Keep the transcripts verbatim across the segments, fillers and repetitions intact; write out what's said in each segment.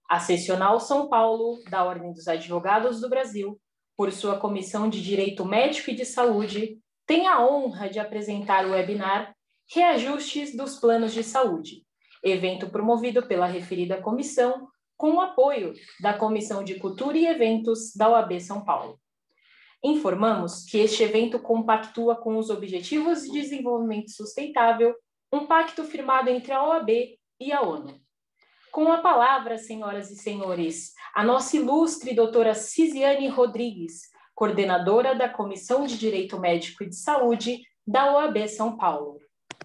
A Seccional São Paulo, da Ordem dos Advogados do Brasil, por sua Comissão de Direito Médico e de Saúde, tem a honra de apresentar o webinar Reajustes dos Planos de Saúde, evento promovido pela referida comissão, com o apoio da Comissão de Cultura e Eventos da O A B São Paulo. Informamos que este evento compactua com os Objetivos de Desenvolvimento Sustentável, um pacto firmado entre a O A B e a ONU. Com a palavra, senhoras e senhores, a nossa ilustre doutora Cisiane Rodrigues, coordenadora da Comissão de Direito Médico e de Saúde da O A B São Paulo.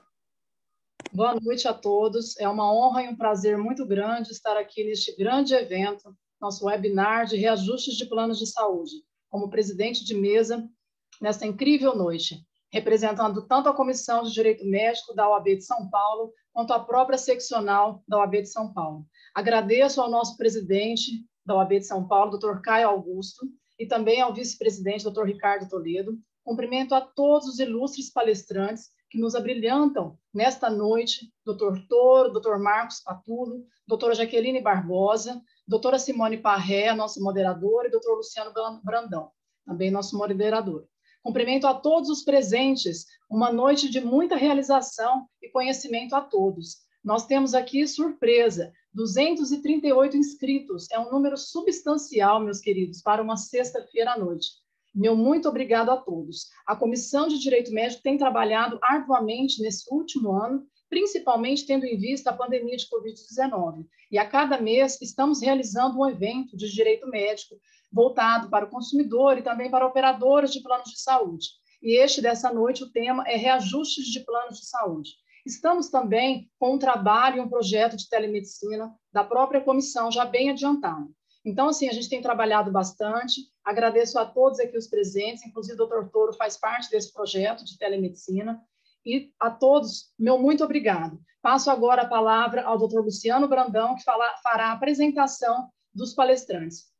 Boa noite a todos. É uma honra e um prazer muito grande estar aqui neste grande evento, nosso webinar de reajustes de planos de saúde, como presidente de mesa nesta incrível noite, representando tanto a Comissão de Direito Médico da O A B de São Paulo, quanto a própria seccional da O A B de São Paulo. Agradeço ao nosso presidente da O A B de São Paulo, doutor Caio Augusto, e também ao vice-presidente, doutor Ricardo Toledo. Cumprimento a todos os ilustres palestrantes que nos abrilhantam nesta noite, doutor Toro, doutor Marcos Patulo, doutora Jaqueline Barbosa, doutora Simone Parré, nossa moderadora, e doutor Luciano Brandão, também nosso moderador. Cumprimento a todos os presentes, uma noite de muita realização e conhecimento a todos. Nós temos aqui surpresa, duzentos e trinta e oito inscritos, é um número substancial, meus queridos, para uma sexta-feira à noite. Meu muito obrigado a todos. A Comissão de Direito Médico tem trabalhado arduamente nesse último ano, principalmente tendo em vista a pandemia de covid dezenove. E a cada mês estamos realizando um evento de direito médico voltado para o consumidor e também para operadoras de planos de saúde. E este dessa noite, o tema é reajustes de planos de saúde. Estamos também com um trabalho e um projeto de telemedicina da própria comissão, já bem adiantado. Então, assim, a gente tem trabalhado bastante, agradeço a todos aqui os presentes, inclusive o doutor Toro faz parte desse projeto de telemedicina, e a todos, meu muito obrigado. Passo agora a palavra ao doutor Luciano Brandão, que fala, fará a apresentação dos palestrantes.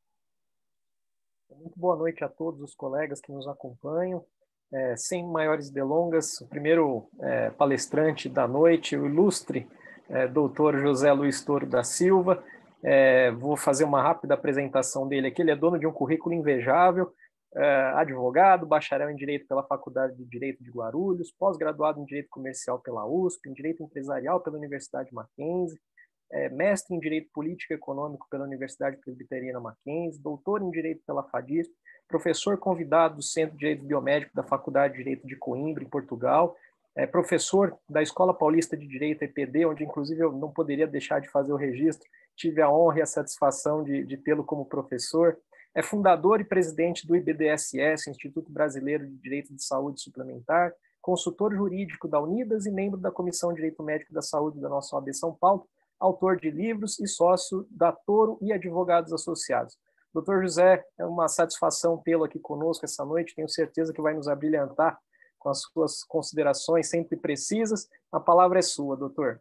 Muito boa noite a todos os colegas que nos acompanham. É, sem maiores delongas, o primeiro é, palestrante da noite, o ilustre é, doutor José Luiz Toro da Silva. É, vou fazer uma rápida apresentação dele aqui. Ele é dono de um currículo invejável, é, advogado, bacharel em Direito pela Faculdade de Direito de Guarulhos, pós-graduado em Direito Comercial pela U S P, em Direito Empresarial pela Universidade Mackenzie, é, mestre em Direito Político e Econômico pela Universidade Presbiteriana Mackenzie, doutor em Direito pela FADISP, professor convidado do Centro de Direito Biomédico da Faculdade de Direito de Coimbra, em Portugal, é professor da Escola Paulista de Direito, E P D, onde inclusive eu não poderia deixar de fazer o registro, tive a honra e a satisfação de, de tê-lo como professor, é fundador e presidente do I B D S S, Instituto Brasileiro de Direito de Saúde Suplementar, consultor jurídico da Unidas e membro da Comissão de Direito Médico da Saúde da nossa O A B São Paulo, autor de livros e sócio da Toro e Advogados Associados. doutor José, é uma satisfação tê-lo aqui conosco essa noite, tenho certeza que vai nos abrilhantar com as suas considerações sempre precisas. A palavra é sua, doutor.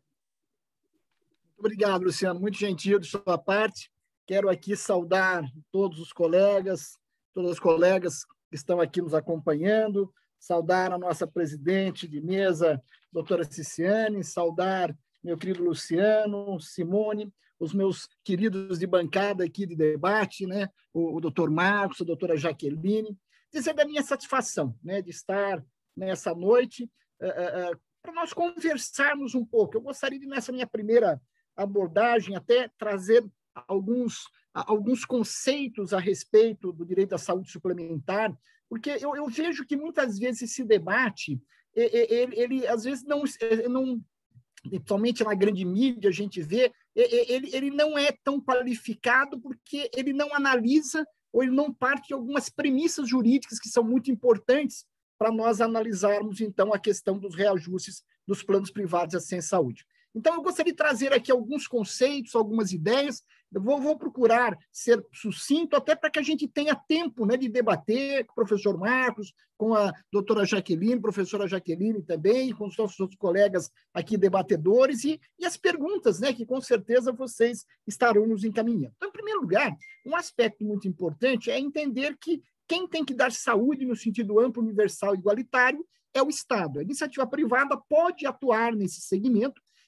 Muito obrigado, Luciano, muito gentil de sua parte. Quero aqui saudar todos os colegas, todas as colegas que estão aqui nos acompanhando, saudar a nossa presidente de mesa, doutora Ciciane, saudar meu querido Luciano, Simone, os meus queridos de bancada aqui de debate, né? o, o doutor Marcos, a doutora Jaqueline, dizer da minha satisfação, né? de estar nessa noite, uh, uh, para nós conversarmos um pouco. Eu gostaria de, nessa minha primeira abordagem, até trazer alguns, alguns conceitos a respeito do direito à saúde suplementar, porque eu, eu vejo que muitas vezes esse debate, ele, ele às vezes não, não, principalmente na grande mídia a gente vê, ele, ele não é tão qualificado porque ele não analisa ou ele não parte de algumas premissas jurídicas que são muito importantes para nós analisarmos, então, a questão dos reajustes dos planos privados de assistência à saúde. Então, eu gostaria de trazer aqui alguns conceitos, algumas ideias. Eu vou, vou procurar ser sucinto, até para que a gente tenha tempo, né, de debater com o professor Marcos, com a doutora Jaqueline, professora Jaqueline também, com os nossos outros colegas aqui debatedores, e, e as perguntas, né, que com certeza vocês estarão nos encaminhando. Então, em primeiro lugar, um aspecto muito importante é entender que quem tem que dar saúde no sentido amplo, universal e igualitário é o Estado. A iniciativa privada pode atuar nesse segmento,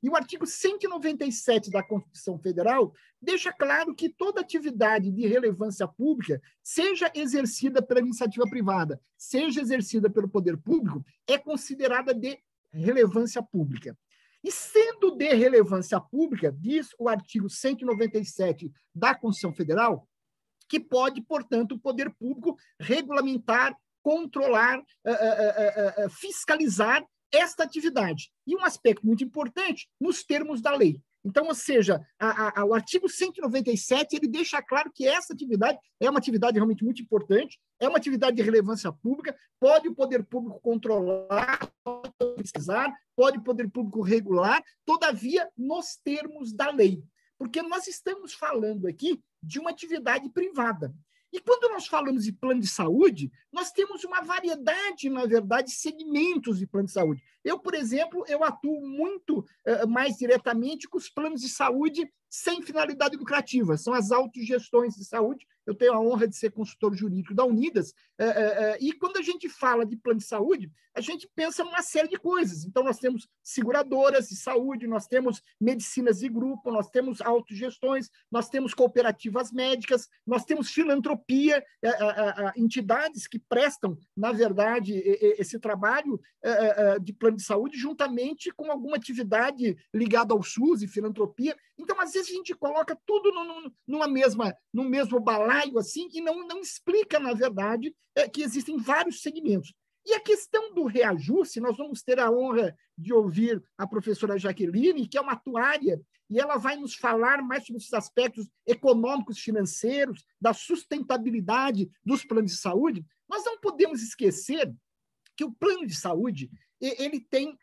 E o artigo cento e noventa e sete da Constituição Federal deixa claro que toda atividade de relevância pública, seja exercida pela iniciativa privada, seja exercida pelo poder público, é considerada de relevância pública. E sendo de relevância pública, diz o artigo cento e noventa e sete da Constituição Federal, que pode, portanto, o poder público regulamentar, controlar, uh, uh, uh, uh, fiscalizar esta atividade. E um aspecto muito importante, nos termos da lei. Então, ou seja, a, a, o artigo cento e noventa e sete ele deixa claro que essa atividade é uma atividade realmente muito importante, é uma atividade de relevância pública, pode o poder público controlar, pode pesquisar, pode o poder público regular, todavia, nos termos da lei. Porque nós estamos falando aqui de uma atividade privada. E quando nós falamos de plano de saúde, nós temos uma variedade, na verdade, de segmentos de plano de saúde. Eu, por exemplo, eu atuo muito uh, mais diretamente com os planos de saúde sem finalidade lucrativa, são as autogestões de saúde. Eu tenho a honra de ser consultor jurídico da Unidas, uh, uh, uh, e quando a gente fala de plano de saúde, a gente pensa numa série de coisas. Então, nós temos seguradoras de saúde, nós temos medicinas de grupo, nós temos autogestões, nós temos cooperativas médicas, nós temos filantropia, uh, uh, uh, entidades que prestam, na verdade, esse trabalho uh, uh, de plano de saúde, juntamente com alguma atividade ligada ao SUS e filantropia. Então, às vezes, a gente coloca tudo no, numa mesma, no mesmo balaio, assim, e não, não explica, na verdade, é, que existem vários segmentos. E a questão do reajuste, nós vamos ter a honra de ouvir a professora Jaqueline, que é uma atuária, e ela vai nos falar mais sobre esses aspectos econômicos, financeiros, da sustentabilidade dos planos de saúde. Nós não podemos esquecer que o plano de saúde ele tem,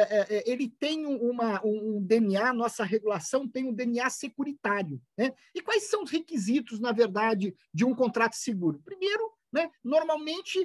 ele tem uma, um D N A, nossa regulação tem um D N A securitário, né? E quais são os requisitos, na verdade, de um contrato seguro? Primeiro, né, normalmente,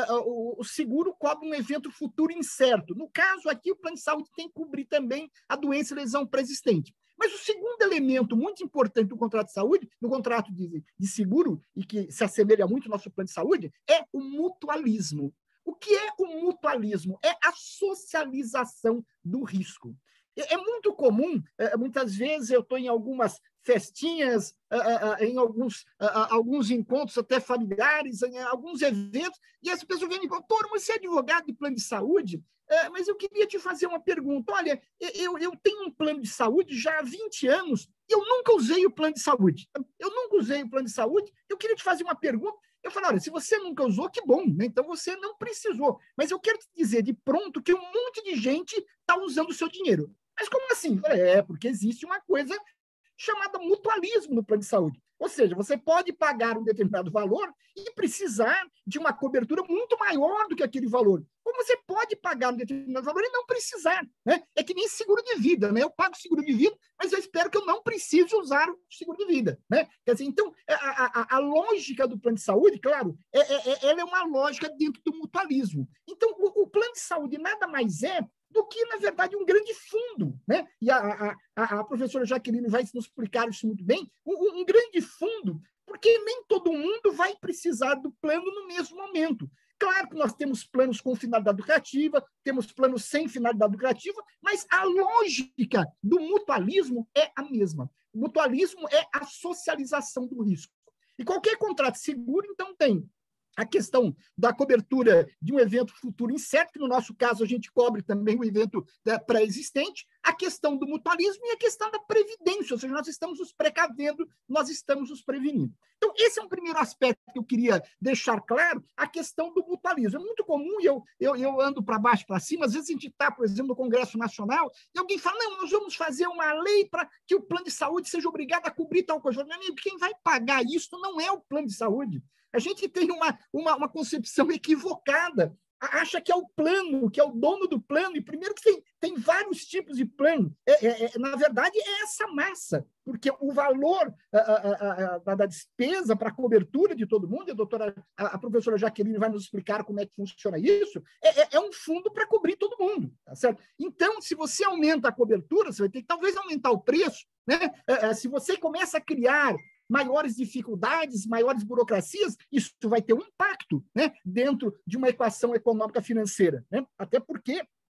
o seguro cobre um evento futuro incerto. No caso aqui, o plano de saúde tem que cobrir também a doença e lesão pré-existente. Mas o segundo elemento muito importante do contrato de saúde, do contrato de, de seguro, e que se assemelha muito ao nosso plano de saúde, é o mutualismo. O que é o mutualismo? É a socialização do risco. É muito comum, muitas vezes eu estou em algumas festinhas, em alguns, alguns encontros até familiares, em alguns eventos, e as pessoas vêm e falam, doutor, você é advogado de plano de saúde? Mas eu queria te fazer uma pergunta. Olha, eu, eu tenho um plano de saúde já há vinte anos e eu nunca usei o plano de saúde. Eu nunca usei o plano de saúde, eu queria te fazer uma pergunta. Eu falei, olha, se você nunca usou, que bom, né? Então você não precisou. Mas eu quero te dizer de pronto que um monte de gente está usando o seu dinheiro. Mas como assim? É, porque existe uma coisa chamada mutualismo no plano de saúde. Ou seja, você pode pagar um determinado valor e precisar de uma cobertura muito maior do que aquele valor. Como você pode pagar um determinado valor e não precisar, né? É que nem seguro de vida, né? Eu pago seguro de vida, mas eu espero que eu não precise usar o seguro de vida, né? Quer dizer, então, a, a, a lógica do plano de saúde, claro, é, é, ela é uma lógica dentro do mutualismo. Então, o, o plano de saúde nada mais é do que, na verdade, um grande fundo, né? E a, a, a professora Jaqueline vai nos explicar isso muito bem, um, um grande fundo, porque nem todo mundo vai precisar do plano no mesmo momento. Claro que nós temos planos com finalidade lucrativa, temos planos sem finalidade lucrativa, mas a lógica do mutualismo é a mesma. O mutualismo é a socialização do risco. E qualquer contrato seguro, então, tem a questão da cobertura de um evento futuro incerto, que no nosso caso a gente cobre também o evento pré-existente, a questão do mutualismo e a questão da previdência, ou seja, nós estamos nos precavendo, nós estamos nos prevenindo. Então, esse é um primeiro aspecto que eu queria deixar claro, a questão do mutualismo. É muito comum, e eu, eu, eu ando para baixo, para cima, às vezes a gente está, por exemplo, no Congresso Nacional, e alguém fala, não, nós vamos fazer uma lei para que o plano de saúde seja obrigado a cobrir tal coisa. Meu amigo, quem vai pagar isso não é o plano de saúde. A gente tem uma, uma, uma concepção equivocada, acha que é o plano, que é o dono do plano, e primeiro que tem, tem vários tipos de plano. É, é, é, na verdade, é essa massa, porque o valor a, a, a, da despesa para a cobertura de todo mundo, a, doutora, a, a professora Jaqueline vai nos explicar como é que funciona isso, é, é, é um fundo para cobrir todo mundo, tá certo? Então, se você aumenta a cobertura, você vai ter que talvez aumentar o preço, né? É, é, se você começa a criar maiores dificuldades, maiores burocracias, isso vai ter um impacto, né, dentro de uma equação econômica financeira, né? Até porque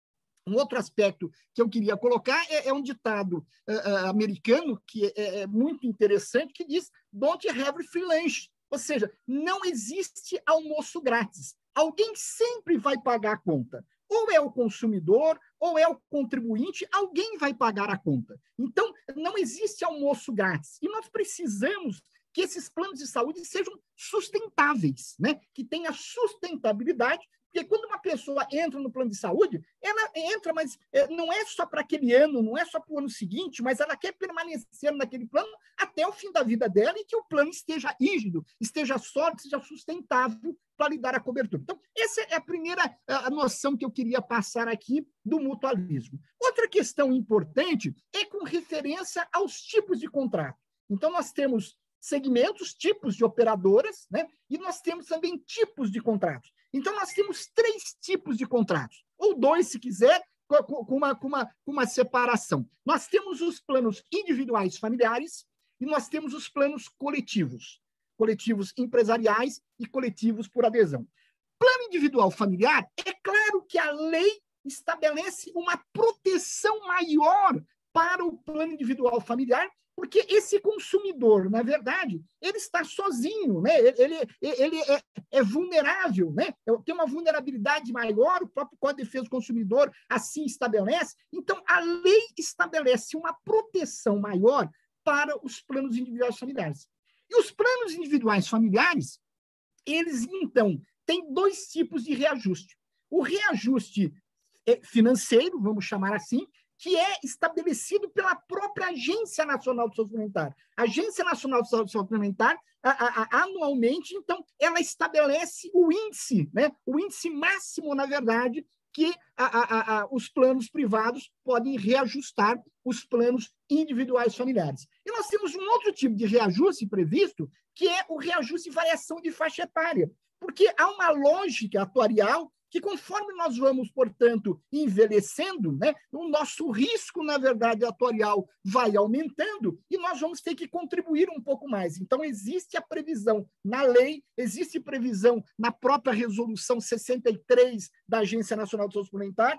Um outro aspecto que eu queria colocar é, é um ditado uh, uh, americano que é, é muito interessante, que diz "Don't have free lunch", ou seja, não existe almoço grátis. Alguém sempre vai pagar a conta. Ou é o consumidor, ou é o contribuinte, alguém vai pagar a conta. Então, não existe almoço grátis. E nós precisamos que esses planos de saúde sejam sustentáveis, né? Que tenha sustentabilidade, porque quando uma pessoa entra no plano de saúde, ela entra, mas não é só para aquele ano, não é só para o ano seguinte, mas ela quer permanecer naquele plano até o fim da vida dela e que o plano esteja rígido, esteja sólido, seja sustentável para lhe dar a cobertura. Então, essa é a primeira a noção que eu queria passar aqui do mutualismo. Outra questão importante é com referência aos tipos de contrato. Então, nós temos segmentos, tipos de operadoras, né? E nós temos também tipos de contratos. Então, nós temos três tipos de contratos, ou dois, se quiser, com uma, com uma, com uma separação. Nós temos os planos individuais familiares e nós temos os planos coletivos, coletivos empresariais e coletivos por adesão. Plano individual familiar, é claro que a lei estabelece uma proteção maior para o plano individual familiar, porque esse consumidor, na verdade, ele está sozinho, né? ele, ele é, é vulnerável, né? Tem uma vulnerabilidade maior, o próprio Código de Defesa do Consumidor assim estabelece. Então, a lei estabelece uma proteção maior para os planos individuais familiares. E os planos individuais familiares, eles, então, têm dois tipos de reajuste. O reajuste financeiro, vamos chamar assim, que é estabelecido pela própria Agência Nacional de Saúde Suplementar. A Agência Nacional de Saúde Suplementar, a, a, a, anualmente, então, ela estabelece o índice, né? O índice máximo, na verdade, que a, a, a, os planos privados podem reajustar os planos individuais familiares. E nós temos um outro tipo de reajuste previsto, que é o reajuste de variação de faixa etária, porque há uma lógica atuarial que, conforme nós vamos, portanto, envelhecendo, né, o nosso risco, na verdade, atuarial vai aumentando e nós vamos ter que contribuir um pouco mais. Então, existe a previsão na lei, existe previsão na própria resolução sessenta e três da Agência Nacional de Saúde Suplementar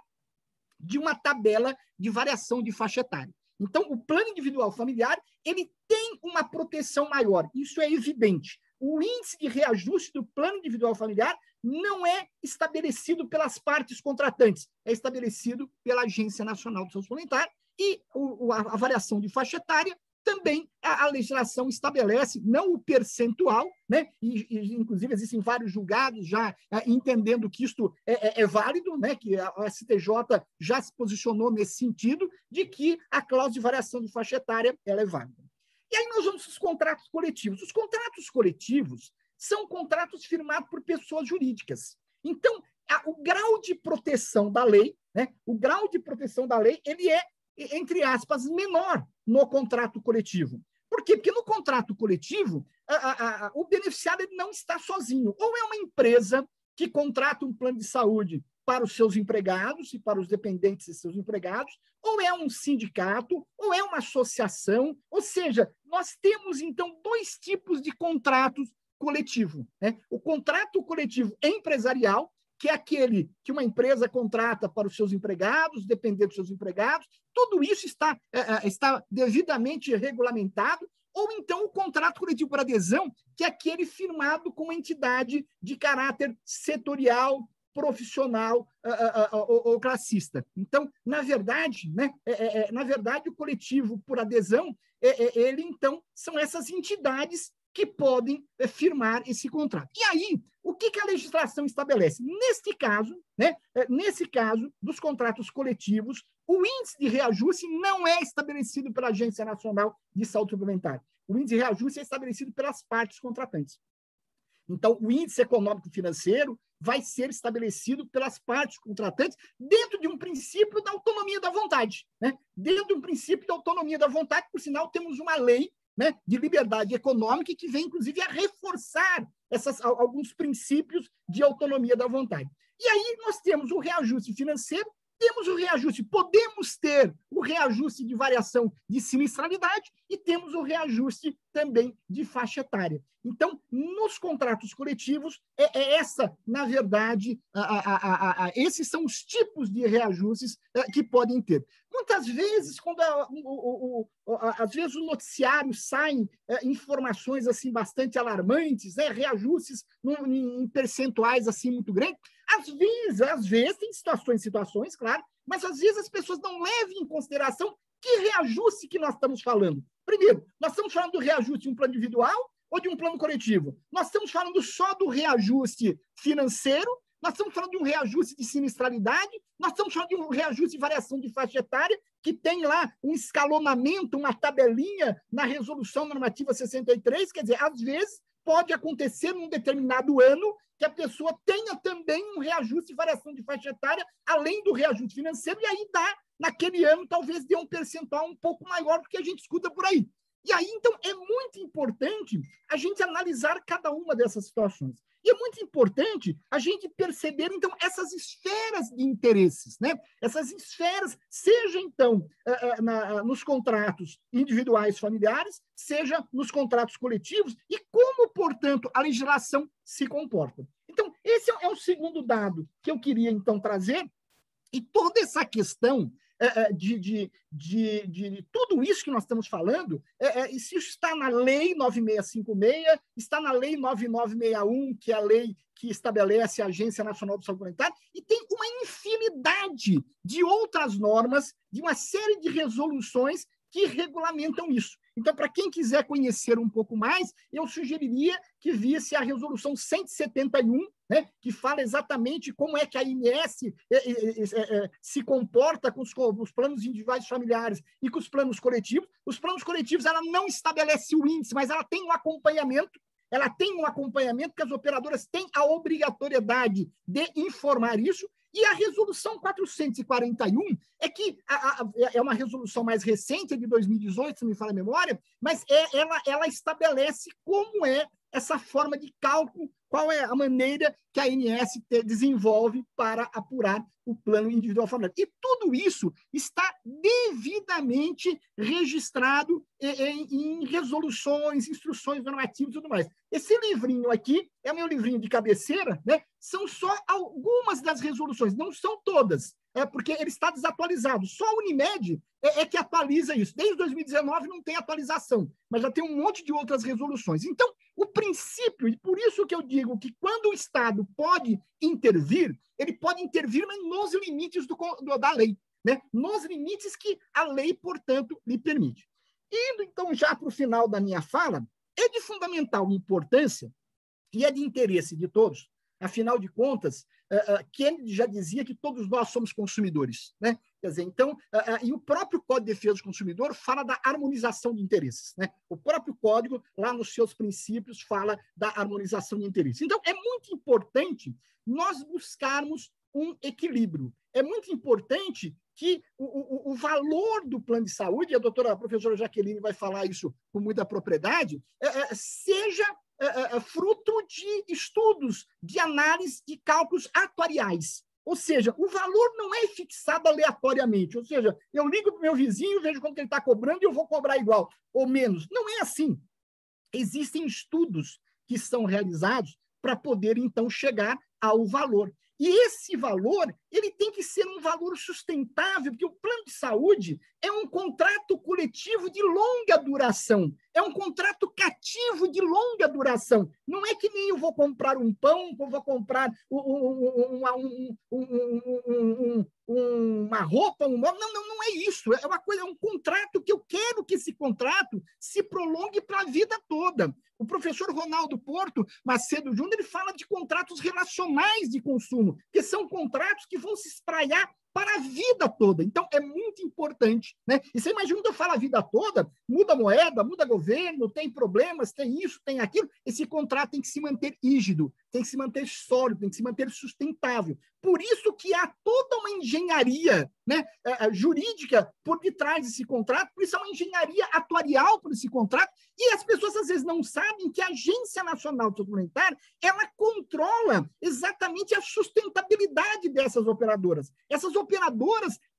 de uma tabela de variação de faixa etária. Então, o plano individual familiar, ele tem uma proteção maior, isso é evidente. O índice de reajuste do plano individual familiar não é estabelecido pelas partes contratantes, é estabelecido pela Agência Nacional de Saúde Suplementar e o, a, a variação de faixa etária também a, a legislação estabelece, não o percentual, né? E, e, inclusive existem vários julgados já é, entendendo que isto é, é, é válido, né? Que a, a S T J já se posicionou nesse sentido de que a cláusula de variação de faixa etária ela é válida. E aí nós vamos para os contratos coletivos. Os contratos coletivos são contratos firmados por pessoas jurídicas. Então, a, o grau de proteção da lei, né, o grau de proteção da lei, ele é, entre aspas, menor no contrato coletivo. Por quê? Porque no contrato coletivo, a, a, a, o beneficiário ele não está sozinho. Ou é uma empresa que contrata um plano de saúde para os seus empregados e para os dependentes de seus empregados, ou é um sindicato, ou é uma associação, ou seja, nós temos, então, dois tipos de contratos coletivo, né? O contrato coletivo empresarial, que é aquele que uma empresa contrata para os seus empregados, dependendo dos seus empregados, tudo isso está, é, está devidamente regulamentado, ou então o contrato coletivo por adesão, que é aquele firmado com uma entidade de caráter setorial, profissional uh, uh, uh, ou, ou classista. Então, na verdade, né, é, é, na verdade, o coletivo por adesão, é, é, ele, então, são essas entidades que podem é, firmar esse contrato. E aí, o que, que a legislação estabelece? Neste caso, né, é, nesse caso, dos contratos coletivos, o índice de reajuste não é estabelecido pela Agência Nacional de Saúde Suplementar. O índice de reajuste é estabelecido pelas partes contratantes. Então, o índice econômico financeiro vai ser estabelecido pelas partes contratantes dentro de um princípio da autonomia da vontade, né? Dentro de um princípio da autonomia da vontade, por sinal, temos uma lei, né, de liberdade econômica que vem, inclusive, a reforçar essas, alguns princípios de autonomia da vontade. E aí nós temos o reajuste financeiro, temos o reajuste, podemos ter o reajuste de variação de sinistralidade e temos o reajuste também de faixa etária. Então, nos contratos coletivos, é, é essa, na verdade, a, a, a, a, esses são os tipos de reajustes é, que podem ter. Muitas vezes, quando a, o, o, a, às vezes o noticiário saem é, informações assim bastante alarmantes, né, reajustes num, em percentuais assim muito grandes, às vezes, às vezes, tem situações, situações, claro, mas às vezes as pessoas não levam em consideração que reajuste que nós estamos falando. Primeiro, nós estamos falando do reajuste de um plano individual ou de um plano coletivo? Nós estamos falando só do reajuste financeiro, nós estamos falando de um reajuste de sinistralidade, nós estamos falando de um reajuste de variação de faixa etária, que tem lá um escalonamento, uma tabelinha na Resolução Normativa sessenta e três, quer dizer, às vezes pode acontecer num determinado ano que a pessoa tenha também um reajuste de variação de faixa etária, além do reajuste financeiro, e aí dá, naquele ano, talvez dê um percentual um pouco maior do que a gente escuta por aí. E aí, então, é muito importante a gente analisar cada uma dessas situações. E é muito importante a gente perceber, então, essas esferas de interesses, né? Essas esferas, seja, então, na, nos contratos individuais familiares, seja nos contratos coletivos, e como, portanto, a legislação se comporta. Então, esse é o segundo dado que eu queria, então, trazer, e toda essa questão De, de, de, de tudo isso que nós estamos falando, é, é, isso está na Lei nove mil seiscentos e cinquenta e seis, está na Lei nove mil novecentos e sessenta e um, que é a lei que estabelece a Agência Nacional de Saúde Comunitária, e tem uma infinidade de outras normas, de uma série de resoluções que regulamentam isso. Então, para quem quiser conhecer um pouco mais, eu sugeriria que visse a Resolução cento e setenta e um, né, que fala exatamente como é que a A N S é, é, é, se comporta com os, com os planos individuais familiares e com os planos coletivos. Os planos coletivos, ela não estabelece o índice, mas ela tem um acompanhamento, ela tem um acompanhamento que as operadoras têm a obrigatoriedade de informar isso. E a Resolução quatrocentos e quarenta e um é que a, a, é uma resolução mais recente, de dois mil e dezoito, se não me falha a memória, mas é, ela, ela estabelece como é essa forma de cálculo, qual é a maneira que a A N S desenvolve para apurar o plano individual familiar. E tudo isso está devidamente registrado em, em resoluções, instruções normativas e tudo mais. Esse livrinho aqui é o meu livrinho de cabeceira, né? São só algumas das resoluções, não são todas, é porque ele está desatualizado. Só a Unimed é, é que atualiza isso. Desde dois mil e dezenove não tem atualização, mas já tem um monte de outras resoluções. Então, o princípio, e por isso que eu digo que quando o Estado pode intervir, ele pode intervir, mas nos limites do, do, da lei, né? Nos limites que a lei, portanto, lhe permite. Indo, então, já para o final da minha fala, é de fundamental importância e é de interesse de todos. Afinal de contas, uh, uh, Kennedy já dizia que todos nós somos consumidores, né? Quer dizer, então, uh, uh, e o próprio Código de Defesa do Consumidor fala da harmonização de interesses, né? O próprio Código, lá nos seus princípios, fala da harmonização de interesses. Então, é muito importante nós buscarmos um equilíbrio. É muito importante que o, o, o valor do plano de saúde, e a doutora a professora Jaqueline vai falar isso com muita propriedade, é, é, seja é, é, fruto de estudos, de análise de cálculos atuariais. Ou seja, o valor não é fixado aleatoriamente. Ou seja, eu ligo para o meu vizinho, vejo quanto ele está cobrando e eu vou cobrar igual ou menos. Não é assim. Existem estudos que são realizados para poder, então, chegar ao valor. E esse valor, ele tem que ser um valor sustentável, porque o plano de saúde é um contrato coletivo de longa duração, é um contrato cativo de longa duração. Não é que nem eu vou comprar um pão, eu vou comprar um, um, um, um, um, uma roupa, um móvel. Não, não, não é isso. É uma coisa, é um contrato que eu quero que esse contrato se prolongue para a vida toda. O professor Ronaldo Porto Macedo Júnior ele fala de contratos relacionais de consumo, que são contratos que vão se espraiar para a vida toda. Então, é muito importante, né? E você imagina, quando eu falo a vida toda, muda moeda, muda governo, tem problemas, tem isso, tem aquilo. Esse contrato tem que se manter rígido, tem que se manter sólido, tem que se manter sustentável. Por isso que há toda uma engenharia, né, jurídica por detrás desse contrato, por isso há uma engenharia atuarial por esse contrato, e as pessoas às vezes não sabem que a Agência Nacional de Saúde Comunitária, ela controla exatamente a sustentabilidade dessas operadoras. Essas operadoras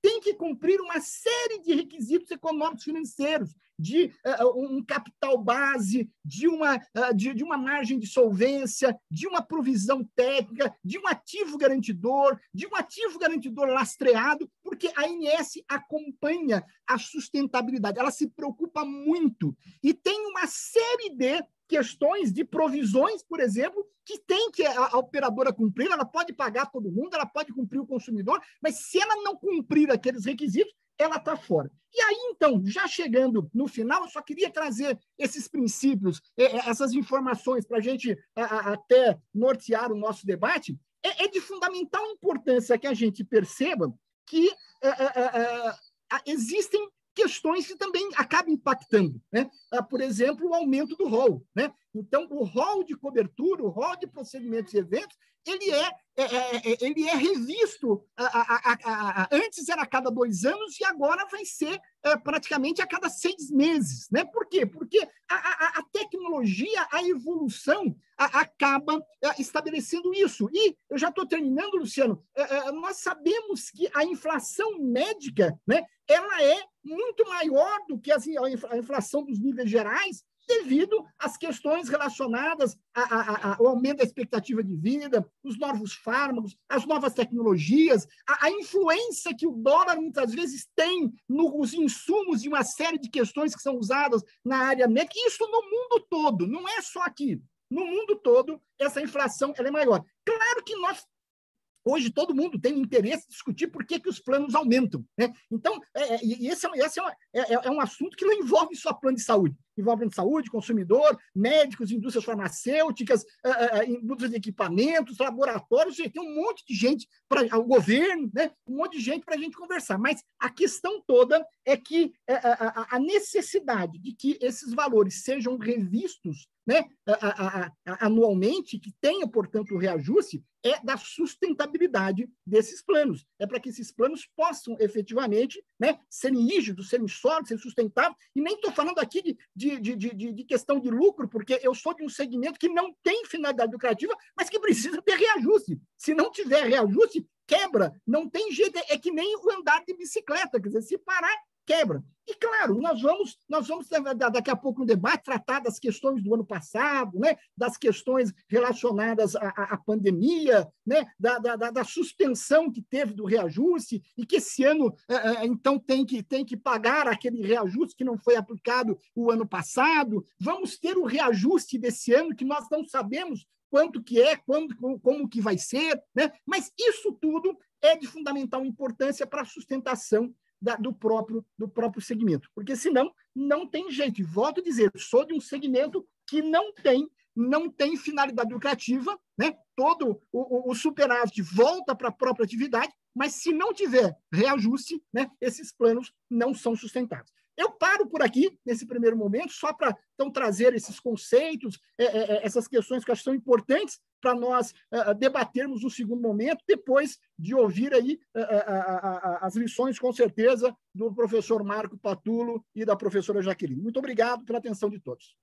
tem que cumprir uma série de requisitos econômicos financeiros, de uh, um capital base, de uma, uh, de, de uma margem de solvência, de uma provisão técnica, de um ativo garantidor, de um ativo garantidor lastreado, porque a A N S acompanha a sustentabilidade, ela se preocupa muito e tem uma série de questões de provisões, por exemplo, que tem que a, a operadora cumprir, ela pode pagar todo mundo, ela pode cumprir o consumidor, mas se ela não cumprir aqueles requisitos, ela está fora. E aí, então, já chegando no final, eu só queria trazer esses princípios, essas informações para a gente a, a, até nortear o nosso debate. É, é de fundamental importância que a gente perceba que a, a, a, a, existem questões que também acabam impactando, né? Por exemplo, o aumento do rol, né? Então, o rol de cobertura, o rol de procedimentos e eventos, ele é, é, é, ele é revisto, a, a, a, a, antes era a cada dois anos e agora vai ser é, praticamente a cada seis meses, né? Por quê? Porque a, a, a tecnologia, a evolução a, acaba a, estabelecendo isso. E eu já estou terminando, Luciano, é, é, nós sabemos que a inflação médica, né, ela é muito maior do que a inflação dos níveis gerais, devido às questões relacionadas a, a, a, ao aumento da expectativa de vida, os novos fármacos, as novas tecnologias, a, a influência que o dólar muitas vezes tem nos insumos de uma série de questões que são usadas na área médica, isso no mundo todo, não é só aqui. No mundo todo, essa inflação ela é maior. Claro que nós hoje todo mundo tem interesse em discutir por que, que os planos aumentam, né? Então, é, e esse, é, esse é, é, é um assunto que não envolve só plano de saúde. Envolve plano de saúde, consumidor, médicos, indústrias farmacêuticas, uh, uh, indústrias de equipamentos, laboratórios, tem um monte de gente, para o governo, né? Um monte de gente para a gente conversar. Mas a questão toda é que uh, a, a necessidade de que esses valores sejam revistos, né, a, a, a, anualmente, que tenha, portanto, o reajuste, é da sustentabilidade desses planos. É para que esses planos possam, efetivamente, né, serem rígidos, serem sólidos, serem sustentáveis. E nem estou falando aqui de, de, de, de, de questão de lucro, porque eu sou de um segmento que não tem finalidade lucrativa, mas que precisa ter reajuste. Se não tiver reajuste, quebra. Não tem jeito. É que nem o andar de bicicleta. Quer dizer, se parar, quebra. E, claro, nós vamos, nós vamos daqui a pouco no debate tratar das questões do ano passado, né? Das questões relacionadas à, à pandemia, né? da, da, da suspensão que teve do reajuste e que esse ano, então, tem que, tem que pagar aquele reajuste que não foi aplicado o ano passado. Vamos ter o reajuste desse ano que nós não sabemos quanto que é, quando, como que vai ser, né? Mas isso tudo é de fundamental importância para a sustentação Da, do, próprio, do próprio segmento, porque senão não tem jeito. E volto a dizer, sou de um segmento que não tem, não tem finalidade lucrativa, né? Todo o, o, o superávit volta para a própria atividade, mas se não tiver reajuste, né, esses planos não são sustentáveis. Eu paro por aqui, nesse primeiro momento, só para então, trazer esses conceitos, é, é, essas questões que eu acho que são importantes para nós é, debatermos no segundo momento, depois de ouvir aí é, a, a, a, as lições, com certeza, do professor Marco Patulo e da professora Jaqueline. Muito obrigado pela atenção de todos.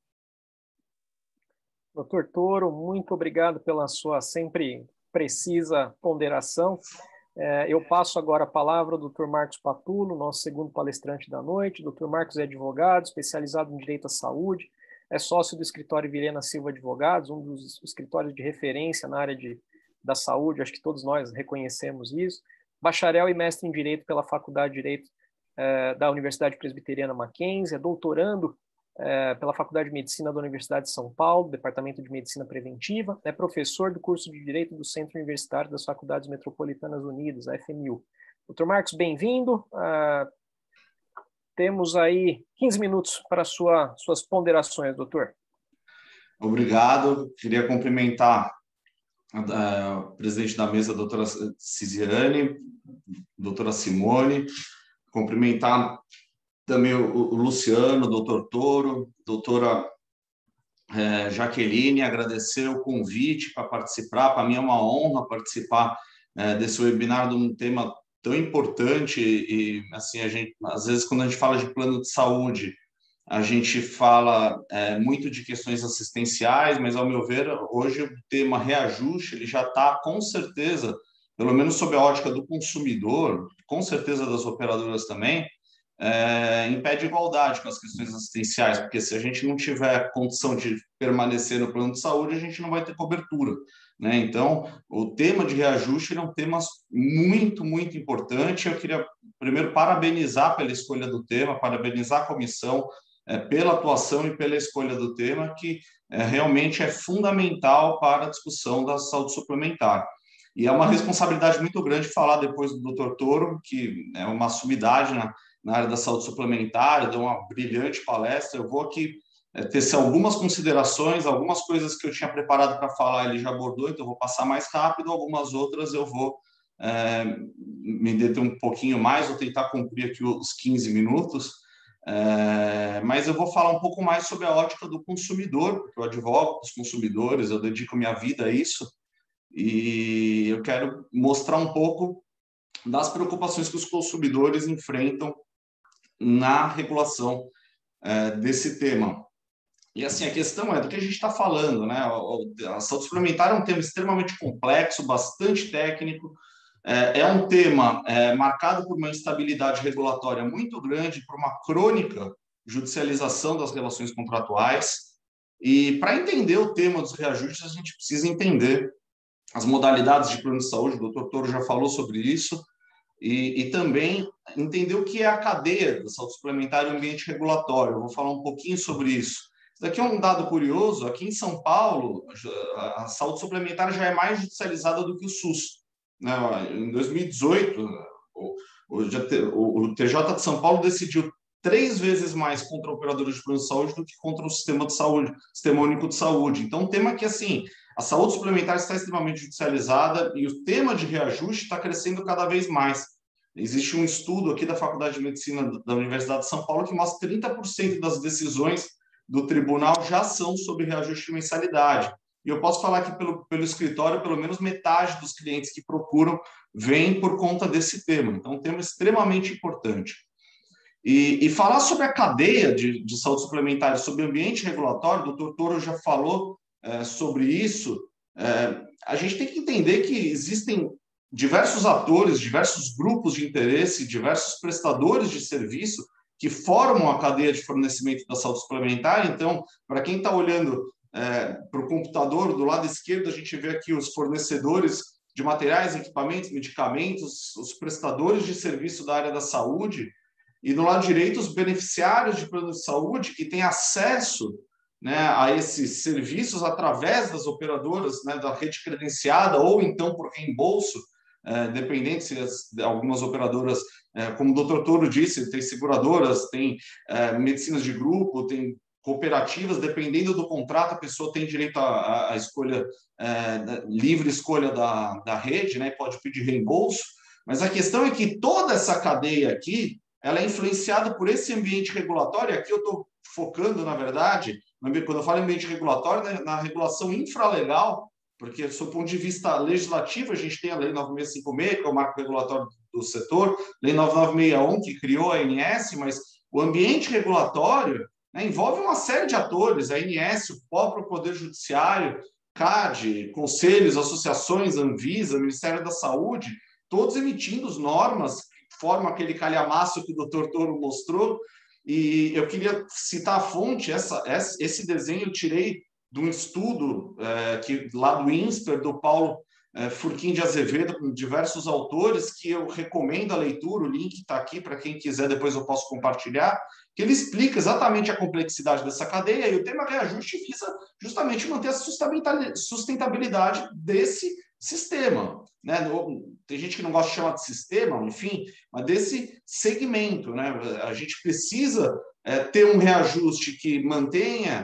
Doutor Toro, muito obrigado pela sua sempre precisa ponderação. Eu passo agora a palavra ao doutor Marcos Patulo, nosso segundo palestrante da noite. doutor Marcos é advogado, especializado em Direito à Saúde, é sócio do escritório Vilhena Silva Advogados, um dos escritórios de referência na área de, da saúde, acho que todos nós reconhecemos isso. Bacharel e mestre em Direito pela Faculdade de Direito eh, da Universidade Presbiteriana Mackenzie, é doutorando É, pela Faculdade de Medicina da Universidade de São Paulo, Departamento de Medicina Preventiva, é professor do curso de Direito do Centro Universitário das Faculdades Metropolitanas Unidas, a F M U. doutor Marcos, bem-vindo. Uh, temos aí quinze minutos para sua, suas ponderações, doutor. Obrigado. Queria cumprimentar a, a presidente da mesa, a doutora Cisiane, doutora Simone, cumprimentar também o, o Luciano, o doutor Toro, doutora é, Jaqueline, agradecer o convite para participar. Para mim é uma honra participar é, desse webinar de um tema tão importante e, assim, a gente, às vezes, quando a gente fala de plano de saúde, a gente fala é, muito de questões assistenciais, mas, ao meu ver, hoje o tema reajuste ele já está, com certeza, pelo menos sob a ótica do consumidor, com certeza das operadoras também, é, impede igualdade com as questões assistenciais, porque se a gente não tiver condição de permanecer no plano de saúde, a gente não vai ter cobertura, né? Então, o tema de reajuste é um tema muito, muito importante. Eu queria, primeiro, parabenizar pela escolha do tema, parabenizar a comissão é, pela atuação e pela escolha do tema, que é, realmente é fundamental para a discussão da saúde suplementar. E é uma responsabilidade muito grande falar depois do doutor Toro, que é uma sumidade na, na área da saúde suplementar, deu uma brilhante palestra. Eu vou aqui é, tecer algumas considerações, algumas coisas que eu tinha preparado para falar, ele já abordou, então eu vou passar mais rápido, algumas outras eu vou é, me deter um pouquinho mais, vou tentar cumprir aqui os quinze minutos, é, mas eu vou falar um pouco mais sobre a ótica do consumidor, porque eu advogo para os consumidores, eu dedico minha vida a isso, e eu quero mostrar um pouco das preocupações que os consumidores enfrentam na regulação é, desse tema. E assim, a questão é do que a gente está falando, né? A saúde suplementar é um tema extremamente complexo, bastante técnico, é, é um tema é, marcado por uma instabilidade regulatória muito grande, por uma crônica judicialização das relações contratuais. E para entender o tema dos reajustes, a gente precisa entender as modalidades de plano de saúde, o doutor Toro já falou sobre isso, e, e também entender o que é a cadeia da saúde suplementar e o ambiente regulatório. Eu vou falar um pouquinho sobre isso. Isso daqui é um dado curioso. Aqui em São Paulo, a saúde suplementar já é mais judicializada do que o SUS. Né? Em dois mil e dezoito, o, o, o T J de São Paulo decidiu três vezes mais contra operadores de plano de saúde do que contra o sistema de saúde, sistema único de saúde. Então, um tema que, assim, a saúde suplementar está extremamente judicializada e o tema de reajuste está crescendo cada vez mais. Existe um estudo aqui da Faculdade de Medicina da Universidade de São Paulo que mostra que trinta por cento das decisões do tribunal já são sobre reajuste de mensalidade. E eu posso falar que pelo, pelo escritório, pelo menos metade dos clientes que procuram vem por conta desse tema. Então, um tema extremamente importante. E, e falar sobre a cadeia de, de saúde suplementar, sobre o ambiente regulatório, o doutor Toro já falou é, sobre isso, é, a gente tem que entender que existem diversos atores, diversos grupos de interesse, diversos prestadores de serviço que formam a cadeia de fornecimento da saúde suplementar. Então, para quem está olhando é, para o computador, do lado esquerdo, a gente vê aqui os fornecedores de materiais, equipamentos, medicamentos, os prestadores de serviço da área da saúde, e do lado direito, os beneficiários de plano de saúde que têm acesso, né, a esses serviços através das operadoras, né, da rede credenciada ou então por reembolso, é, dependente se as, algumas operadoras, é, como o doutor Toro disse, tem seguradoras, tem é, medicinas de grupo, tem cooperativas, dependendo do contrato, a pessoa tem direito à escolha, é, livre escolha da, da rede, né, pode pedir reembolso, mas a questão é que toda essa cadeia aqui, ela é influenciada por esse ambiente regulatório. Aqui eu estou focando, na verdade, quando eu falo em ambiente regulatório, né, na regulação infralegal, porque, do ponto de vista legislativo, a gente tem a Lei nove mil seiscentos e cinquenta e seis, que é o marco regulatório do setor, Lei nove mil novecentos e sessenta e um, que criou a A N S, mas o ambiente regulatório, né, envolve uma série de atores, a A N S, o próprio Poder Judiciário, C A D, conselhos, associações, Anvisa, Ministério da Saúde, todos emitindo normas, forma aquele calhamaço que o doutor Toro mostrou, e eu queria citar a fonte, essa, esse desenho eu tirei de um estudo é, que, lá do INSPER, do Paulo é, Furquim de Azevedo, com diversos autores, que eu recomendo a leitura, o link está aqui para quem quiser, depois eu posso compartilhar, que ele explica exatamente a complexidade dessa cadeia, e o tema reajuste visa justamente manter a sustentabilidade desse sistema, né? Tem gente que não gosta de chamar de sistema, enfim, mas desse segmento, né? A gente precisa é, ter um reajuste que mantenha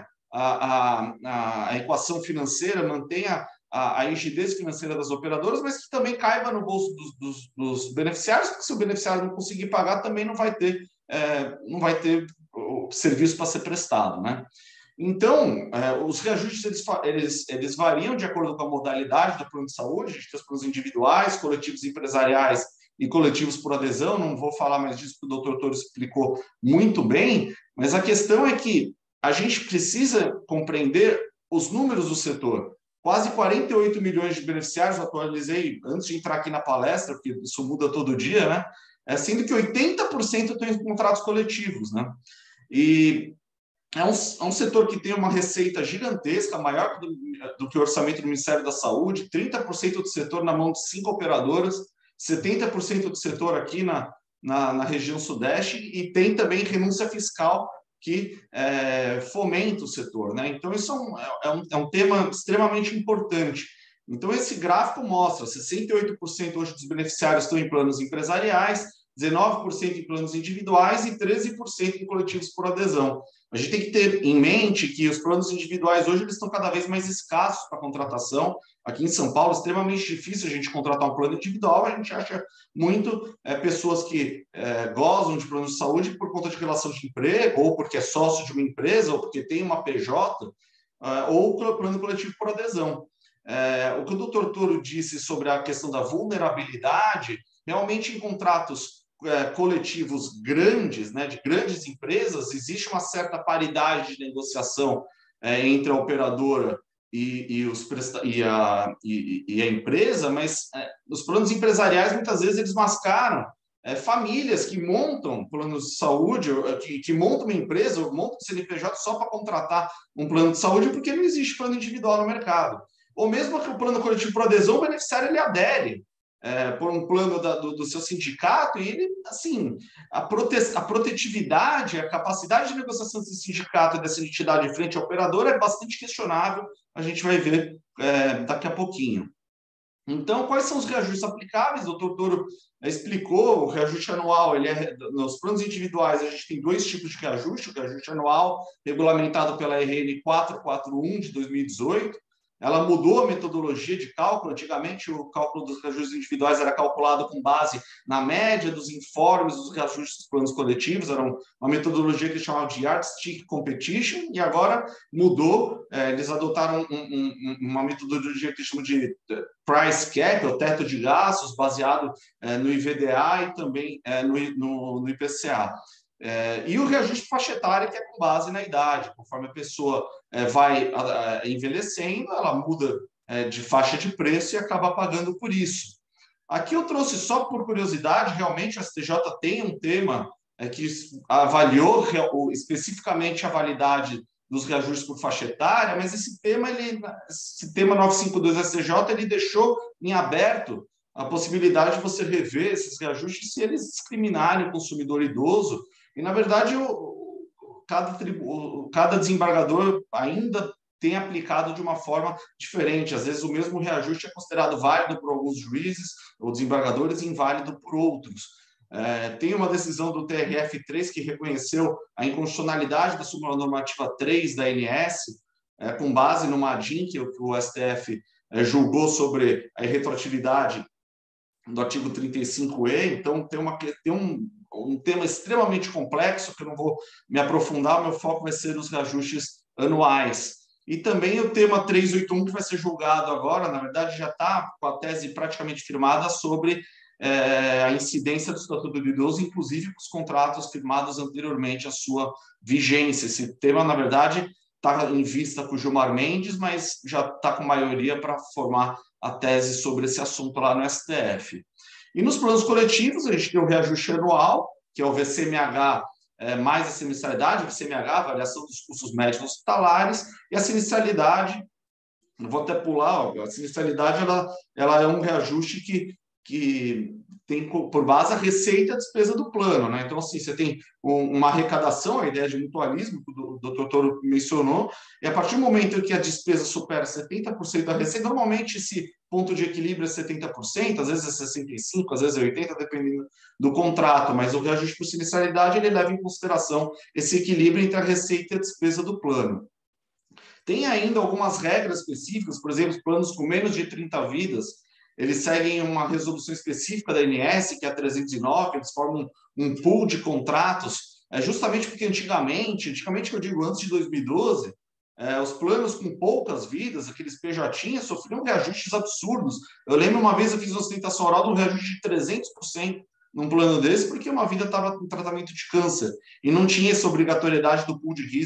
a, a, a equação financeira, mantenha a, a rigidez financeira das operadoras, mas que também caiba no bolso dos, dos, dos beneficiários, porque se o beneficiário não conseguir pagar, também não vai ter, é, não vai ter o serviço para ser prestado, né? Então, é, os reajustes eles, eles, eles variam de acordo com a modalidade do plano de saúde. A gente tem os planos individuais, coletivos empresariais e coletivos por adesão. Não vou falar mais disso, porque o doutor Toro explicou muito bem, mas a questão é que a gente precisa compreender os números do setor. quase quarenta e oito milhões de beneficiários, eu atualizei antes de entrar aqui na palestra, porque isso muda todo dia, né? É, sendo que oitenta por cento têm contratos coletivos, né? E é um, é um setor que tem uma receita gigantesca, maior do, do que o orçamento do Ministério da Saúde, trinta por cento do setor na mão de cinco operadoras, setenta por cento do setor aqui na, na, na região sudeste, e tem também renúncia fiscal que é, fomenta o setor, né? Então, isso é um, é, um, é um tema extremamente importante. Então, esse gráfico mostra sessenta e oito por cento hoje dos beneficiários estão em planos empresariais, dezenove por cento em planos individuais e treze por cento em coletivos por adesão. A gente tem que ter em mente que os planos individuais hoje eles estão cada vez mais escassos para contratação. Aqui em São Paulo é extremamente difícil a gente contratar um plano individual, a gente acha muito é, pessoas que é, gozam de planos de saúde por conta de relação de emprego, ou porque é sócio de uma empresa, ou porque tem uma P J, é, ou plano coletivo por adesão. É, o que o doutor Toro disse sobre a questão da vulnerabilidade, realmente em contratos é, coletivos grandes, né, de grandes empresas, existe uma certa paridade de negociação é, entre a operadora e, e, os presta e, a, e, e a empresa, mas é, os planos empresariais, muitas vezes, eles mascaram é, famílias que montam planos de saúde, que, que montam uma empresa, ou montam um C N P J só para contratar um plano de saúde, porque não existe plano individual no mercado. Ou mesmo que o plano coletivo por adesão, o beneficiário ele adere é, por um plano da, do, do seu sindicato, e ele, assim, a, prote a protetividade, a capacidade de negociação desse sindicato e dessa entidade frente ao operador é bastante questionável, a gente vai ver é, daqui a pouquinho. Então, quais são os reajustes aplicáveis? O doutor Toro explicou, o reajuste anual, ele é, nos planos individuais, a gente tem dois tipos de reajuste, o reajuste anual, regulamentado pela R N quatrocentos e quarenta e um de dois mil e dezoito, ela mudou a metodologia de cálculo. Antigamente, o cálculo dos reajustes individuais era calculado com base na média dos informes dos reajustes dos planos coletivos, era uma metodologia que eles chamavam de Yardstick Competition, e agora mudou, é, eles adotaram um, um, uma metodologia que eles chamam de Price Cap, o teto de gastos, baseado é, no I V D A e também é, no, no, no I P C A. É, e o reajuste faixa etária, que é com base na idade. Conforme a pessoa é, vai a, a, envelhecendo, ela muda é, de faixa de preço e acaba pagando por isso. Aqui eu trouxe só por curiosidade, realmente o S T J tem um tema é, que avaliou real, especificamente a validade dos reajustes por faixa etária, mas esse tema, ele, esse tema novecentos e cinquenta e dois S T J, ele deixou em aberto a possibilidade de você rever esses reajustes se eles discriminarem o consumidor idoso. E, na verdade, o, cada, tribu, cada desembargador ainda tem aplicado de uma forma diferente. Às vezes, o mesmo reajuste é considerado válido por alguns juízes ou desembargadores e inválido por outros. É, tem uma decisão do T R F três que reconheceu a inconstitucionalidade da súmula normativa três da A N S, é, com base numa A D I M que, que o S T F é, julgou sobre a irretroatividade do artigo trinta e cinco E. Então, tem, uma, tem um, um tema extremamente complexo, que eu não vou me aprofundar, meu foco vai ser nos reajustes anuais. E também o tema trezentos e oitenta e um, que vai ser julgado agora, na verdade, já está com a tese praticamente firmada sobre é, a incidência do Estatuto do Idoso, inclusive com os contratos firmados anteriormente à sua vigência. Esse tema, na verdade, está em vista com o Gilmar Mendes, mas já está com maioria para formar a tese sobre esse assunto lá no S T F. E nos planos coletivos, a gente tem o reajuste anual, que é o V C M H é, mais a sinistralidade, o V C M H, avaliação dos custos médicos hospitalares, e a sinistralidade, eu vou até pular, ó, a sinistralidade ela, ela é um reajuste que, que tem por base a receita e a despesa do plano, né? Então, assim, você tem um, uma arrecadação, a ideia de mutualismo, que o doutor Toro mencionou, e a partir do momento que a despesa supera setenta por cento da receita, normalmente esse ponto de equilíbrio é setenta por cento, às vezes é sessenta e cinco por cento, às vezes é oitenta por cento, dependendo do contrato, mas o reajuste por sinistralidade, ele leva em consideração esse equilíbrio entre a receita e a despesa do plano. Tem ainda algumas regras específicas, por exemplo, planos com menos de trinta vidas, eles seguem uma resolução específica da A N S, que é a trezentos e nove, eles formam um pool de contratos, é justamente porque antigamente, antigamente que eu digo antes de dois mil e doze, é, os planos com poucas vidas, aqueles P J, sofriam reajustes absurdos. Eu lembro uma vez eu fiz uma ostentação oral de um reajuste de trezentos por cento num plano desse, porque uma vida estava em tratamento de câncer, e não tinha essa obrigatoriedade do pool de risco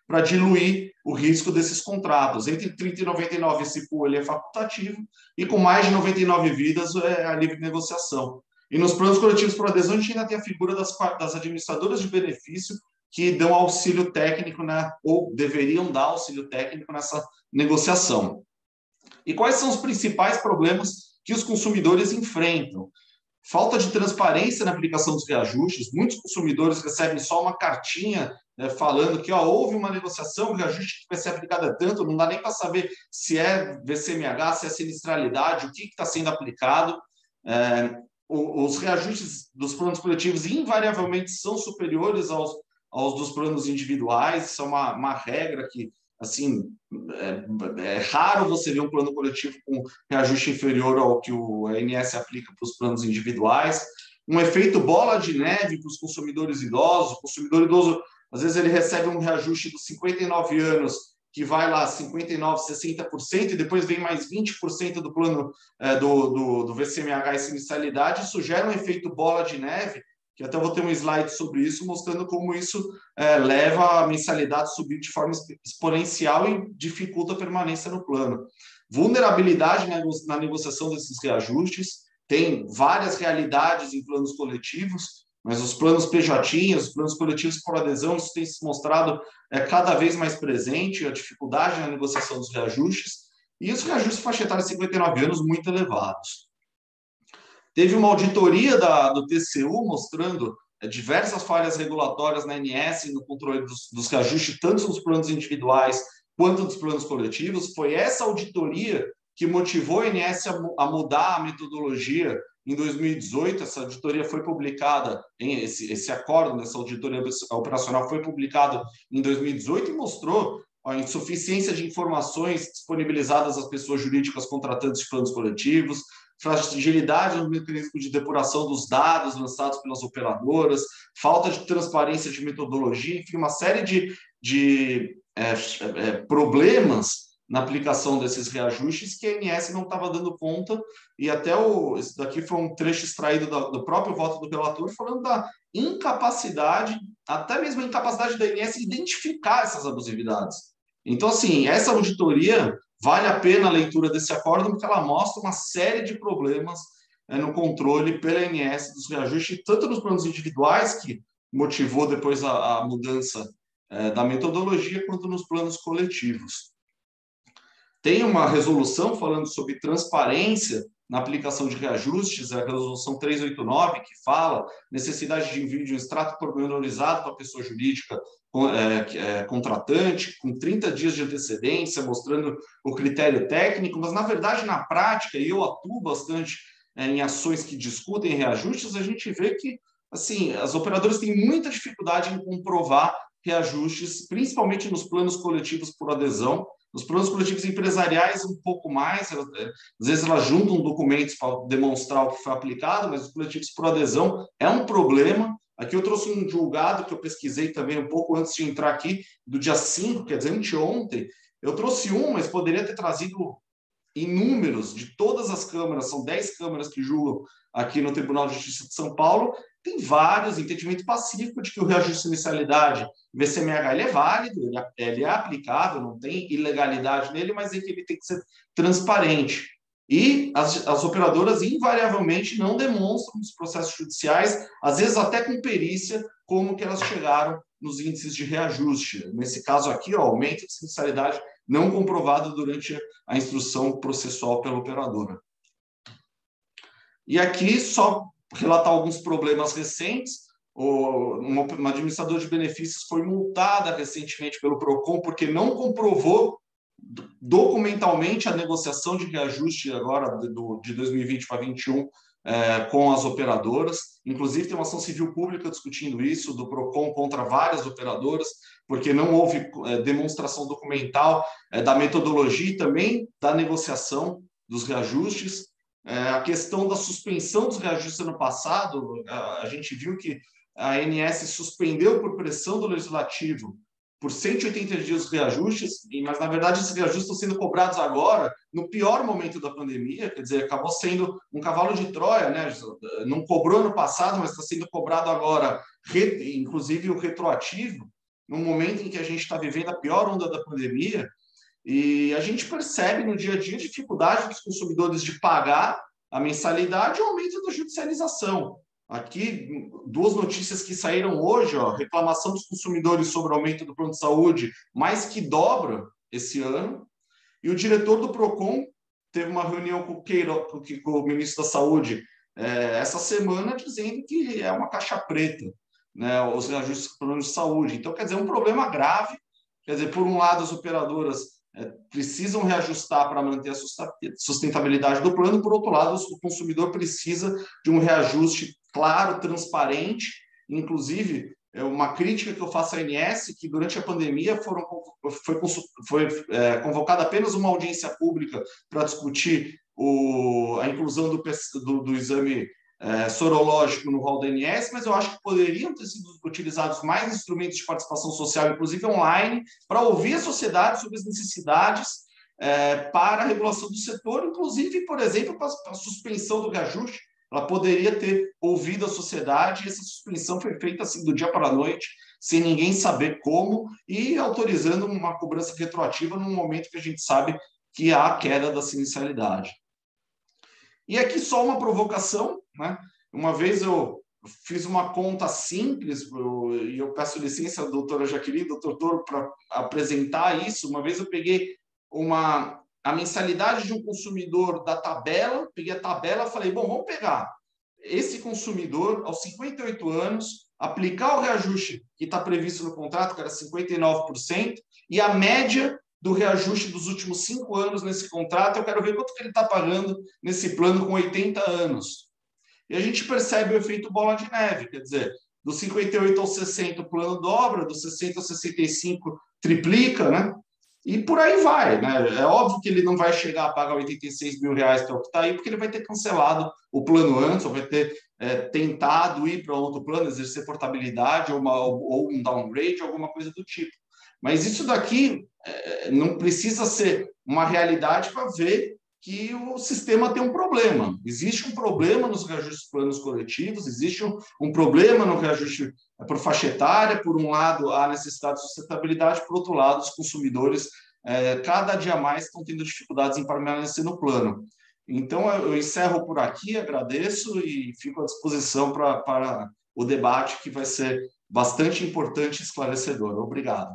para diluir o risco desses contratos. Entre trinta e noventa e nove, esse pool ele é facultativo, e com mais de noventa e nove vidas é a livre negociação. E nos planos coletivos por adesão, a gente ainda tem a figura das, das administradoras de benefício que dão auxílio técnico, né, ou deveriam dar auxílio técnico nessa negociação. E quais são os principais problemas que os consumidores enfrentam? Falta de transparência na aplicação dos reajustes. Muitos consumidores recebem só uma cartinha né, falando que ó, houve uma negociação, o reajuste que vai ser aplicado é tanto, não dá nem para saber se é V C M H, se é sinistralidade, o que está sendo aplicado. É, os reajustes dos planos coletivos invariavelmente são superiores aos, aos dos planos individuais, isso é uma, uma regra que, assim, é, é raro você ver um plano coletivo com reajuste inferior ao que o A N S aplica para os planos individuais. Um efeito bola de neve para os consumidores idosos. O consumidor idoso, às vezes, ele recebe um reajuste dos cinquenta e nove anos, que vai lá cinquenta e nove, sessenta por cento, e depois vem mais vinte por cento do plano é, do, do, do V C M H e sinistralidade. Isso gera um efeito bola de neve, que até vou ter um slide sobre isso, mostrando como isso é, leva a mensalidade a subir de forma exponencial e dificulta a permanência no plano. Vulnerabilidade na, na negociação desses reajustes. Tem várias realidades em planos coletivos, mas os planos P J, os planos coletivos por adesão, isso tem se mostrado é, cada vez mais presente, a dificuldade na negociação dos reajustes, e os reajustes faixa etária de cinquenta e nove anos muito elevados. Teve uma auditoria da, do T C U mostrando é, diversas falhas regulatórias na A N S no controle dos, dos reajustes, tanto nos planos individuais quanto nos planos coletivos. Foi essa auditoria que motivou a A N S a, a mudar a metodologia em dois mil e dezoito. Essa auditoria foi publicada, em, esse, esse acordo dessa auditoria operacional foi publicado em dois mil e dezoito e mostrou a insuficiência de informações disponibilizadas às pessoas jurídicas contratantes de planos coletivos, fragilidade no mecanismo de depuração dos dados lançados pelas operadoras, falta de transparência de metodologia, enfim, uma série de, de é, é, problemas na aplicação desses reajustes que a A N S não estava dando conta, e até o, esse daqui foi um trecho extraído do, do próprio voto do relator, falando da incapacidade, até mesmo a incapacidade da A N S identificar essas abusividades. Então, assim, essa auditoria vale a pena a leitura desse acórdão, porque ela mostra uma série de problemas é, no controle pela A N S dos reajustes, tanto nos planos individuais, que motivou depois a, a mudança é, da metodologia, quanto nos planos coletivos. Tem uma resolução falando sobre transparência na aplicação de reajustes, a resolução trezentos e oitenta e nove, que fala necessidade de envio de um extrato pormenorizado para a pessoa jurídica é, é, contratante, com trinta dias de antecedência, mostrando o critério técnico, mas, na verdade, na prática, e eu atuo bastante é, em ações que discutem reajustes, a gente vê que, assim, as operadoras têm muita dificuldade em comprovar reajustes, principalmente nos planos coletivos por adesão. Nos planos coletivos empresariais, um pouco mais, às vezes elas juntam documentos para demonstrar o que foi aplicado, mas os coletivos por adesão é um problema. Aqui eu trouxe um julgado que eu pesquisei também um pouco antes de entrar aqui, do dia cinco, quer dizer, anteontem. Eu trouxe um, mas poderia ter trazido inúmeros de todas as câmaras, são dez câmaras que julgam aqui no Tribunal de Justiça de São Paulo. Tem vários, entendimento pacífico de que o reajuste de inicialidade V C M H ele é válido, ele é, ele é aplicável, não tem ilegalidade nele, mas é que ele tem que ser transparente. E as, as operadoras invariavelmente não demonstram nos processos judiciais, às vezes até com perícia, como que elas chegaram nos índices de reajuste. Nesse caso aqui, ó, aumento de inicialidade não comprovado durante a instrução processual pela operadora. E aqui, só relatar alguns problemas recentes. Uma administradora de benefícios foi multada recentemente pelo PROCON porque não comprovou documentalmente a negociação de reajuste agora de dois mil e vinte para vinte e um é, com as operadoras. Inclusive, tem uma ação civil pública discutindo isso, do PROCON contra várias operadoras, porque não houve é, demonstração documental é, da metodologia e também da negociação dos reajustes. É, a questão da suspensão dos reajustes ano passado, a, a gente viu que a A N S suspendeu por pressão do Legislativo por cento e oitenta dias os reajustes, mas, na verdade, esses reajustes estão sendo cobrados agora, no pior momento da pandemia, quer dizer, acabou sendo um cavalo de Troia, né? Não cobrou no passado, mas está sendo cobrado agora, inclusive o retroativo. no momento em que a gente está vivendo a pior onda da pandemia, e a gente percebe no dia a dia a dificuldade dos consumidores de pagar a mensalidade e o aumento da judicialização. Aqui, duas notícias que saíram hoje, ó, reclamação dos consumidores sobre o aumento do plano de saúde, mais que dobra esse ano, e o diretor do PROCON teve uma reunião com o, Queiro, com o ministro da Saúde é, essa semana, dizendo que é uma caixa preta, né, os reajustes do plano de saúde. Então, quer dizer, é um problema grave. Quer dizer, por um lado, as operadoras é, precisam reajustar para manter a sustentabilidade do plano, por outro lado, o consumidor precisa de um reajuste claro, transparente. Inclusive, é uma crítica que eu faço à A N S, que durante a pandemia foram, foi, foi é, convocada apenas uma audiência pública para discutir o, a inclusão do, do, do exame é, sorológico no rol da A N S, mas eu acho que poderiam ter sido utilizados mais instrumentos de participação social, inclusive online, para ouvir a sociedade sobre as necessidades é, para a regulação do setor, inclusive, por exemplo, para a suspensão do reajuste. Ela poderia ter ouvido a sociedade, e essa suspensão foi feita assim do dia para a noite, sem ninguém saber como, e autorizando uma cobrança retroativa num momento que a gente sabe que há a queda da siniestralidade. E aqui só uma provocação, né? Uma vez eu fiz uma conta simples, e eu peço licença à doutora Jaqueline, doutor Toro, para apresentar isso. Uma vez eu peguei uma... a mensalidade de um consumidor da tabela, peguei a tabela e falei, bom, vamos pegar esse consumidor aos cinquenta e oito anos, aplicar o reajuste que está previsto no contrato, que era cinquenta e nove por cento, e a média do reajuste dos últimos cinco anos nesse contrato, eu quero ver quanto que ele está pagando nesse plano com oitenta anos. E a gente percebe o efeito bola de neve, quer dizer, dos cinquenta e oito aos sessenta o plano dobra, dos sessenta aos sessenta e cinco triplica, né? E por aí vai, né? É óbvio que ele não vai chegar a pagar oitenta e seis mil reais, que é o que está aí, porque ele vai ter cancelado o plano antes, ou vai ter é, tentado ir para outro plano, exercer portabilidade, ou, uma, ou um downgrade, alguma coisa do tipo. Mas isso daqui é, não precisa ser uma realidade para ver que o sistema tem um problema. Existe um problema nos reajustes planos coletivos, existe um, um problema no reajuste por faixa etária. Por um lado, há necessidade de sustentabilidade, por outro lado, os consumidores, é, cada dia mais, estão tendo dificuldades em permanecer no plano. Então, eu encerro por aqui, agradeço e fico à disposição pra, para o debate, que vai ser bastante importante e esclarecedor. Obrigado.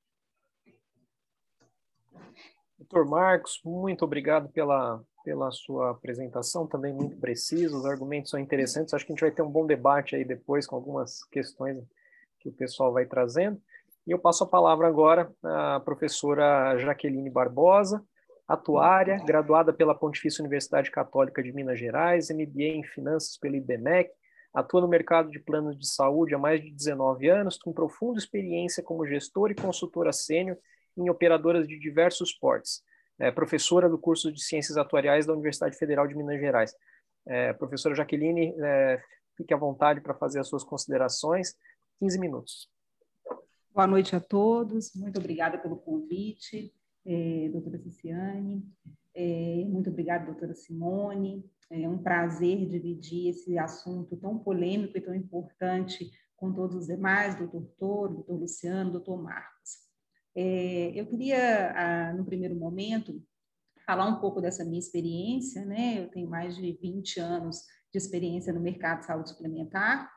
doutor Marcos, muito obrigado pela, pela sua apresentação, também muito preciso, os argumentos são interessantes, acho que a gente vai ter um bom debate aí depois com algumas questões que o pessoal vai trazendo. E eu passo a palavra agora à professora Jaqueline Barbosa, atuária, graduada pela Pontifícia Universidade Católica de Minas Gerais, M B A em Finanças pelo I B M E C, atua no mercado de planos de saúde há mais de dezenove anos, com profunda experiência como gestora e consultora sênior em operadoras de diversos portes. É professora do curso de Ciências Atuariais da Universidade Federal de Minas Gerais. É, professora Jaqueline, é, fique à vontade para fazer as suas considerações. quinze minutos. Boa noite a todos. Muito obrigada pelo convite, é, doutora Ciciane. É, muito obrigada, doutora Simone. É um prazer dividir esse assunto tão polêmico e tão importante com todos os demais, doutor Toro, doutor Luciano, doutor Marcos. É, eu queria, no primeiro momento, falar um pouco dessa minha experiência, né? Eu tenho mais de vinte anos de experiência no mercado de saúde suplementar.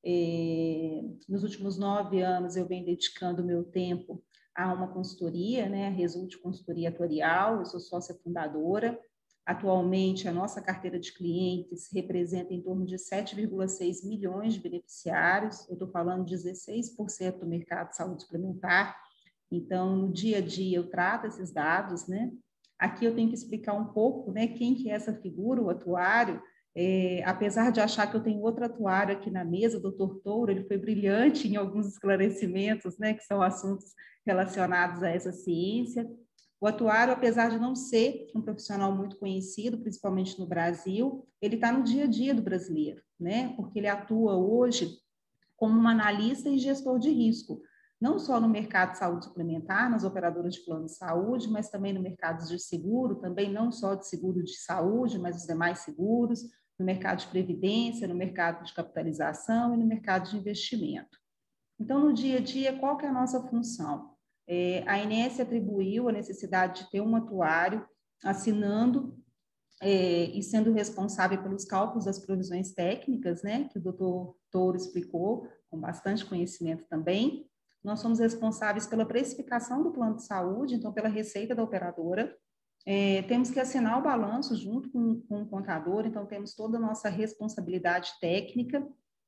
É, nos últimos nove anos, eu venho dedicando o meu tempo a uma consultoria, né? A Result Consultoria Atuarial, eu sou sócia fundadora. Atualmente, a nossa carteira de clientes representa em torno de sete vírgula seis milhões de beneficiários. Eu estou falando de dezesseis por cento do mercado de saúde suplementar. Então, no dia a dia, eu trato esses dados, né? Aqui eu tenho que explicar um pouco, né, quem que é essa figura, o atuário. É, apesar de achar que eu tenho outro atuário aqui na mesa, o doutor Touro, ele foi brilhante em alguns esclarecimentos, né, que são assuntos relacionados a essa ciência. O atuário, apesar de não ser um profissional muito conhecido, principalmente no Brasil, ele está no dia a dia do brasileiro, né, porque ele atua hoje como um analista e gestor de risco, não só no mercado de saúde suplementar, nas operadoras de plano de saúde, mas também no mercado de seguro, também não só de seguro de saúde, mas os demais seguros, no mercado de previdência, no mercado de capitalização e no mercado de investimento. Então, no dia a dia, qual que é a nossa função? É, a Inés atribuiu a necessidade de ter um atuário assinando é, e sendo responsável pelos cálculos das provisões técnicas, né, que o doutor Touro explicou, com bastante conhecimento também. Nós somos responsáveis pela precificação do plano de saúde, então pela receita da operadora. É, temos que assinar o balanço junto com, com o contador, então temos toda a nossa responsabilidade técnica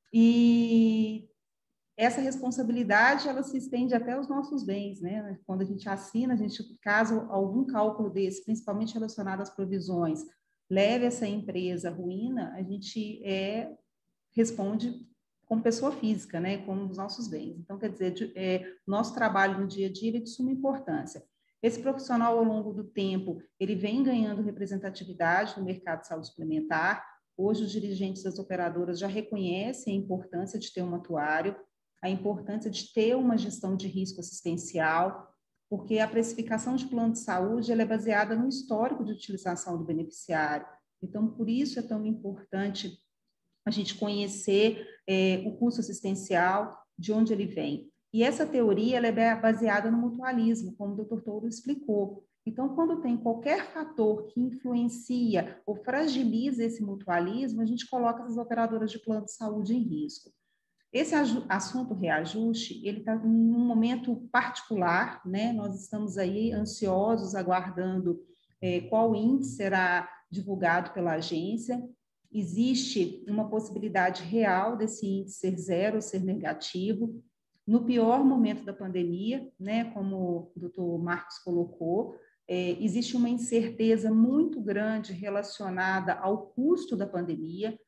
e essa responsabilidade, ela se estende até os nossos bens, né? Quando a gente assina, a gente, caso algum cálculo desse, principalmente relacionado às provisões, leve essa empresa à ruína, a gente é, responde como pessoa física, né? Com os nossos bens. Então, quer dizer, de, é, nosso trabalho no dia a dia é de suma importância. Esse profissional, ao longo do tempo, ele vem ganhando representatividade no mercado de saúde suplementar. Hoje, os dirigentes das operadoras já reconhecem a importância de ter um atuário, a importância de ter uma gestão de risco assistencial, porque a precificação de plano de saúde ela é baseada no histórico de utilização do beneficiário. Então, por isso é tão importante a gente conhecer é, o custo assistencial, de onde ele vem. E essa teoria ela é baseada no mutualismo, como o doutor Touro explicou. Então, quando tem qualquer fator que influencia ou fragiliza esse mutualismo, a gente coloca essas operadoras de plano de saúde em risco. Esse assunto reajuste, ele está num momento particular, né? Nós estamos aí ansiosos, aguardando é, qual índice será divulgado pela agência. Existe uma possibilidade real desse índice ser zero, ser negativo. No pior momento da pandemia, né? Como o doutor Marcos colocou, é, existe uma incerteza muito grande relacionada ao custo da pandemia.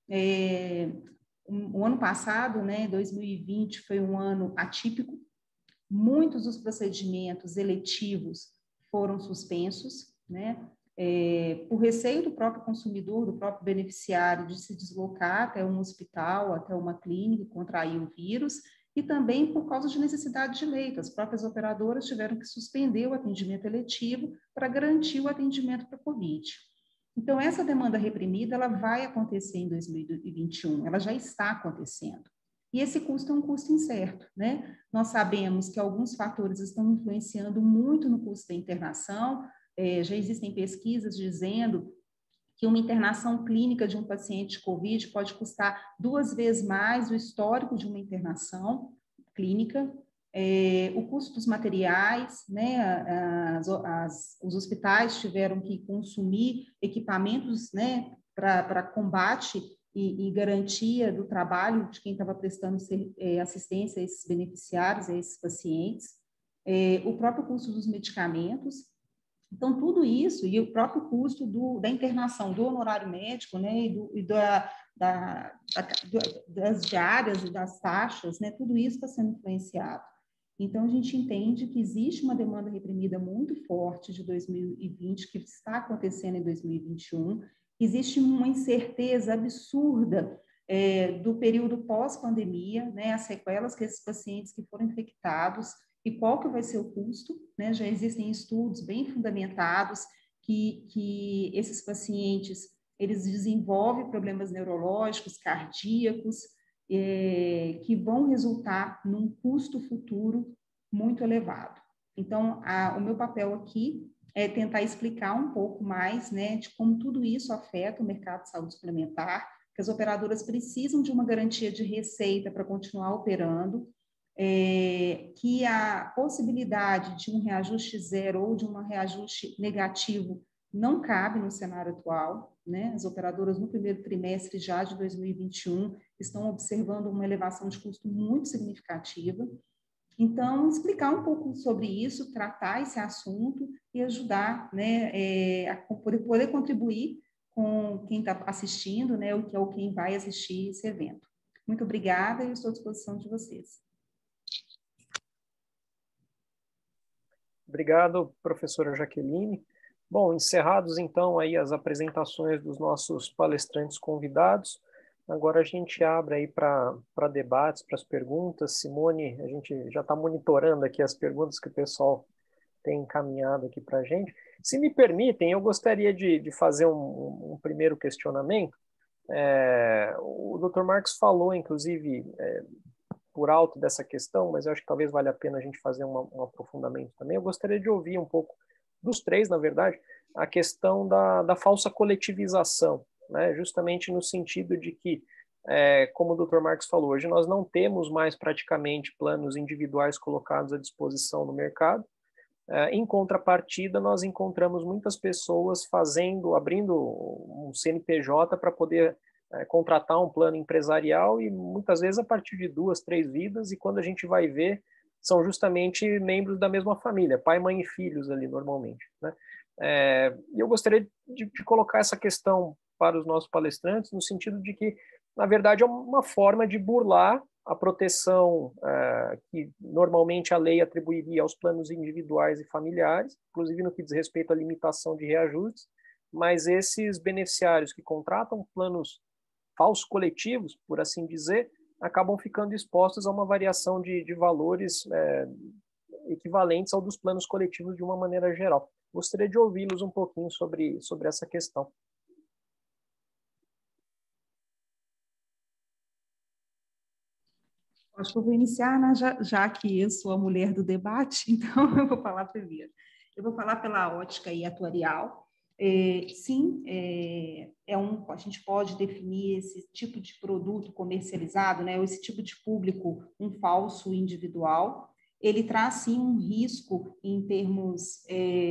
É, O ano passado, né, dois mil e vinte, foi um ano atípico. Muitos dos procedimentos eletivos foram suspensos, né, é, por receio do próprio consumidor, do próprio beneficiário, de se deslocar até um hospital, até uma clínica, contrair o vírus, e também por causa de necessidade de leito. As próprias operadoras tiveram que suspender o atendimento eletivo para garantir o atendimento para a Covid. Então, essa demanda reprimida, ela vai acontecer em dois mil e vinte e um, ela já está acontecendo. E esse custo é um custo incerto, né? Nós sabemos que alguns fatores estão influenciando muito no custo da internação, é, já existem pesquisas dizendo que uma internação clínica de um paciente de Covid pode custar duas vezes mais o histórico de uma internação clínica. É, o custo dos materiais, né, as, as, os hospitais tiveram que consumir equipamentos, né, para combate e, e garantia do trabalho de quem estava prestando ser, é, assistência a esses beneficiários, a esses pacientes, é, o próprio custo dos medicamentos. Então, tudo isso, e o próprio custo do, da internação, do honorário médico, né, e, do, e da, da, da, das diárias e das taxas, né, tudo isso está sendo influenciado. Então, a gente entende que existe uma demanda reprimida muito forte de dois mil e vinte, que está acontecendo em dois mil e vinte e um. Existe uma incerteza absurda é, do período pós-pandemia, né, as sequelas que esses pacientes que foram infectados e qual que vai ser o custo, né? Já existem estudos bem fundamentados que, que esses pacientes, eles desenvolvem problemas neurológicos, cardíacos, É, que vão resultar num custo futuro muito elevado. Então, a, o meu papel aqui é tentar explicar um pouco mais, né, de como tudo isso afeta o mercado de saúde suplementar, que as operadoras precisam de uma garantia de receita para continuar operando, é, que a possibilidade de um reajuste zero ou de um reajuste negativo não cabe no cenário atual, né? As operadoras no primeiro trimestre já de dois mil e vinte e um estão observando uma elevação de custo muito significativa. Então, explicar um pouco sobre isso, tratar esse assunto e ajudar, né, é, a poder, poder contribuir com quem está assistindo, né, ou, ou quem vai assistir esse evento. Muito obrigada e estou à disposição de vocês. Obrigado, professora Jaqueline. Bom, encerrados então aí as apresentações dos nossos palestrantes convidados, agora a gente abre aí para debates, para as perguntas. Simone, a gente já está monitorando aqui as perguntas que o pessoal tem encaminhado aqui para a gente. Se me permitem, eu gostaria de, de fazer um, um primeiro questionamento. É, o doutor Marcos falou, inclusive, é, por alto dessa questão, mas eu acho que talvez valha a pena a gente fazer uma, um aprofundamento também. Eu gostaria de ouvir um pouco dos três, na verdade, a questão da, da falsa coletivização, né? Justamente no sentido de que, é, como o doutor Marcos falou, hoje nós não temos mais praticamente planos individuais colocados à disposição no mercado. É, em contrapartida, nós encontramos muitas pessoas fazendo, abrindo um C N P J para poder é, contratar um plano empresarial e muitas vezes a partir de duas, três vidas, e quando a gente vai ver, são justamente membros da mesma família, pai, mãe e filhos ali normalmente, né? É, e eu gostaria de, de colocar essa questão para os nossos palestrantes no sentido de que, na verdade, é uma forma de burlar a proteção é, que normalmente a lei atribuiria aos planos individuais e familiares, inclusive no que diz respeito à limitação de reajustes, mas esses beneficiários que contratam planos falsos coletivos, por assim dizer, acabam ficando expostos a uma variação de, de valores é, equivalentes ao dos planos coletivos de uma maneira geral. Gostaria de ouvi-los um pouquinho sobre, sobre essa questão. Acho que eu vou iniciar, né, já, já que eu sou a mulher do debate, então eu vou falar primeiro. Eu vou falar pela ótica e atuarial. É, sim, é, é um, a gente pode definir esse tipo de produto comercializado, né, ou esse tipo de público, um falso individual. Ele traz, sim, um risco em termos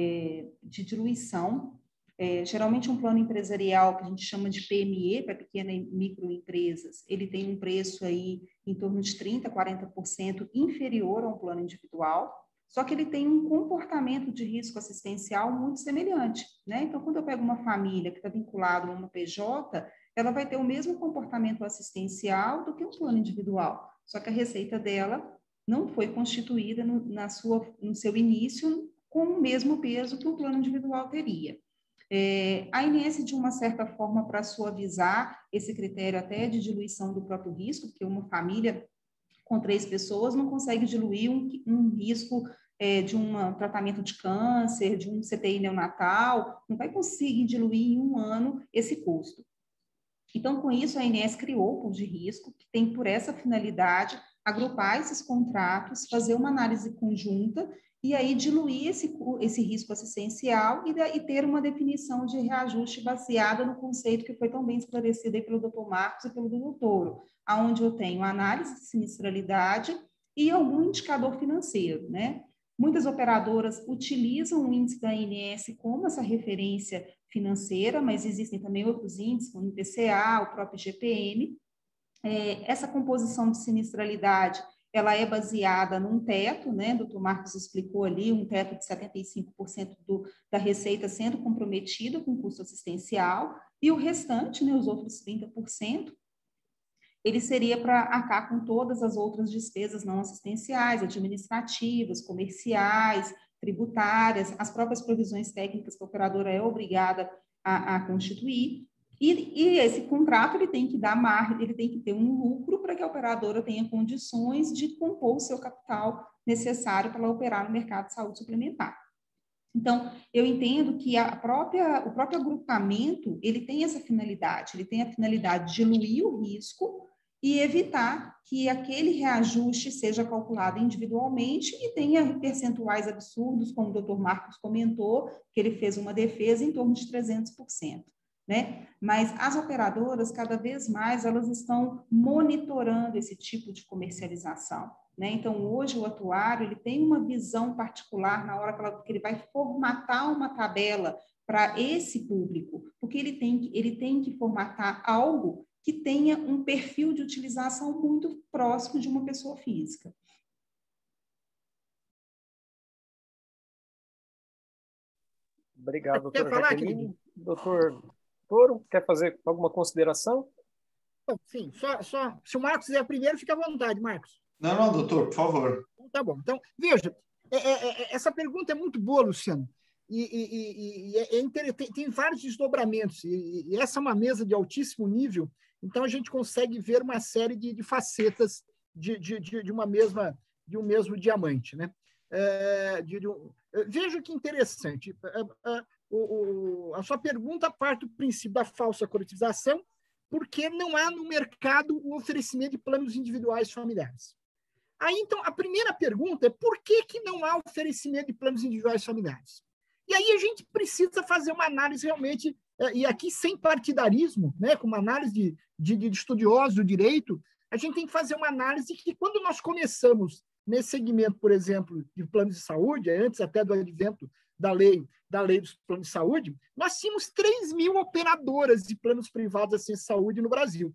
é, de diluição. É, geralmente, um plano empresarial que a gente chama de P M E, para pequenas e microempresas, ele tem um preço aí em torno de trinta por cento, quarenta por cento inferior a um plano individual, só que ele tem um comportamento de risco assistencial muito semelhante, né? Então, quando eu pego uma família que está vinculada a uma P J, ela vai ter o mesmo comportamento assistencial do que um plano individual, só que a receita dela não foi constituída no, na sua, no seu início com o mesmo peso que o plano individual teria. É, a I N S, de uma certa forma, para suavizar esse critério até de diluição do próprio risco, porque uma família com três pessoas não consegue diluir um, um risco é, de um tratamento de câncer, de um C T I neonatal, não vai conseguir diluir em um ano esse custo. Então, com isso, a I N S criou o pool de risco, que tem por essa finalidade agrupar esses contratos, fazer uma análise conjunta e aí diluir esse, esse risco assistencial e, e ter uma definição de reajuste baseada no conceito que foi tão bem esclarecido aí pelo doutor Marcos e pelo doutor Toro, onde eu tenho análise de sinistralidade e algum indicador financeiro, né? Muitas operadoras utilizam o índice da I N S como essa referência financeira, mas existem também outros índices, como o I P C A, o próprio I G P M. É, essa composição de sinistralidade, ela é baseada num teto, né? O doutor Marcos explicou ali, um teto de setenta e cinco por cento do, da receita sendo comprometido com custo assistencial, e o restante, né, os outros trinta por cento, ele seria para arcar com todas as outras despesas não assistenciais, administrativas, comerciais, tributárias, as próprias provisões técnicas que a operadora é obrigada a, a constituir. E, e esse contrato ele tem que dar margem, ele tem que ter um lucro para que a operadora tenha condições de compor o seu capital necessário para ela operar no mercado de saúde suplementar. Então, eu entendo que a própria, o próprio agrupamento, ele tem essa finalidade, ele tem a finalidade de diluir o risco e evitar que aquele reajuste seja calculado individualmente e tenha percentuais absurdos, como o doutor Marcos comentou, que ele fez uma defesa em torno de trezentos por cento. Né? Mas as operadoras, cada vez mais, elas estão monitorando esse tipo de comercialização. Né? Então, hoje, o atuário ele tem uma visão particular na hora que, ela, que ele vai formatar uma tabela para esse público, porque ele tem, que, ele tem que formatar algo que tenha um perfil de utilização muito próximo de uma pessoa física. Obrigado, doutora Jaqueline. Doutor Toro, quer fazer alguma consideração? Bom, sim, só, só, se o Marcos quiser primeiro, fica à vontade, Marcos. Não, não, doutor, por favor. Então, tá bom. Então, veja, é, é, essa pergunta é muito boa, Luciano, e, e, e é inter... tem, tem vários desdobramentos, e, e essa é uma mesa de altíssimo nível, então a gente consegue ver uma série de, de facetas de, de, de, uma mesma, de um mesmo diamante, né? É, de, de um... Veja que interessante. É, é, O, o, a sua pergunta parte do princípio da falsa coletivização, porque não há no mercado o oferecimento de planos individuais familiares. Aí, então, a primeira pergunta é por que, que não há oferecimento de planos individuais familiares? E aí a gente precisa fazer uma análise realmente, e aqui sem partidarismo, né, com uma análise de, de, de estudiosos do direito, a gente tem que fazer uma análise que quando nós começamos nesse segmento, por exemplo, de planos de saúde, antes até do advento da lei, da lei dos planos de saúde, nós tínhamos três mil operadoras de planos privados de assistência à saúde no Brasil.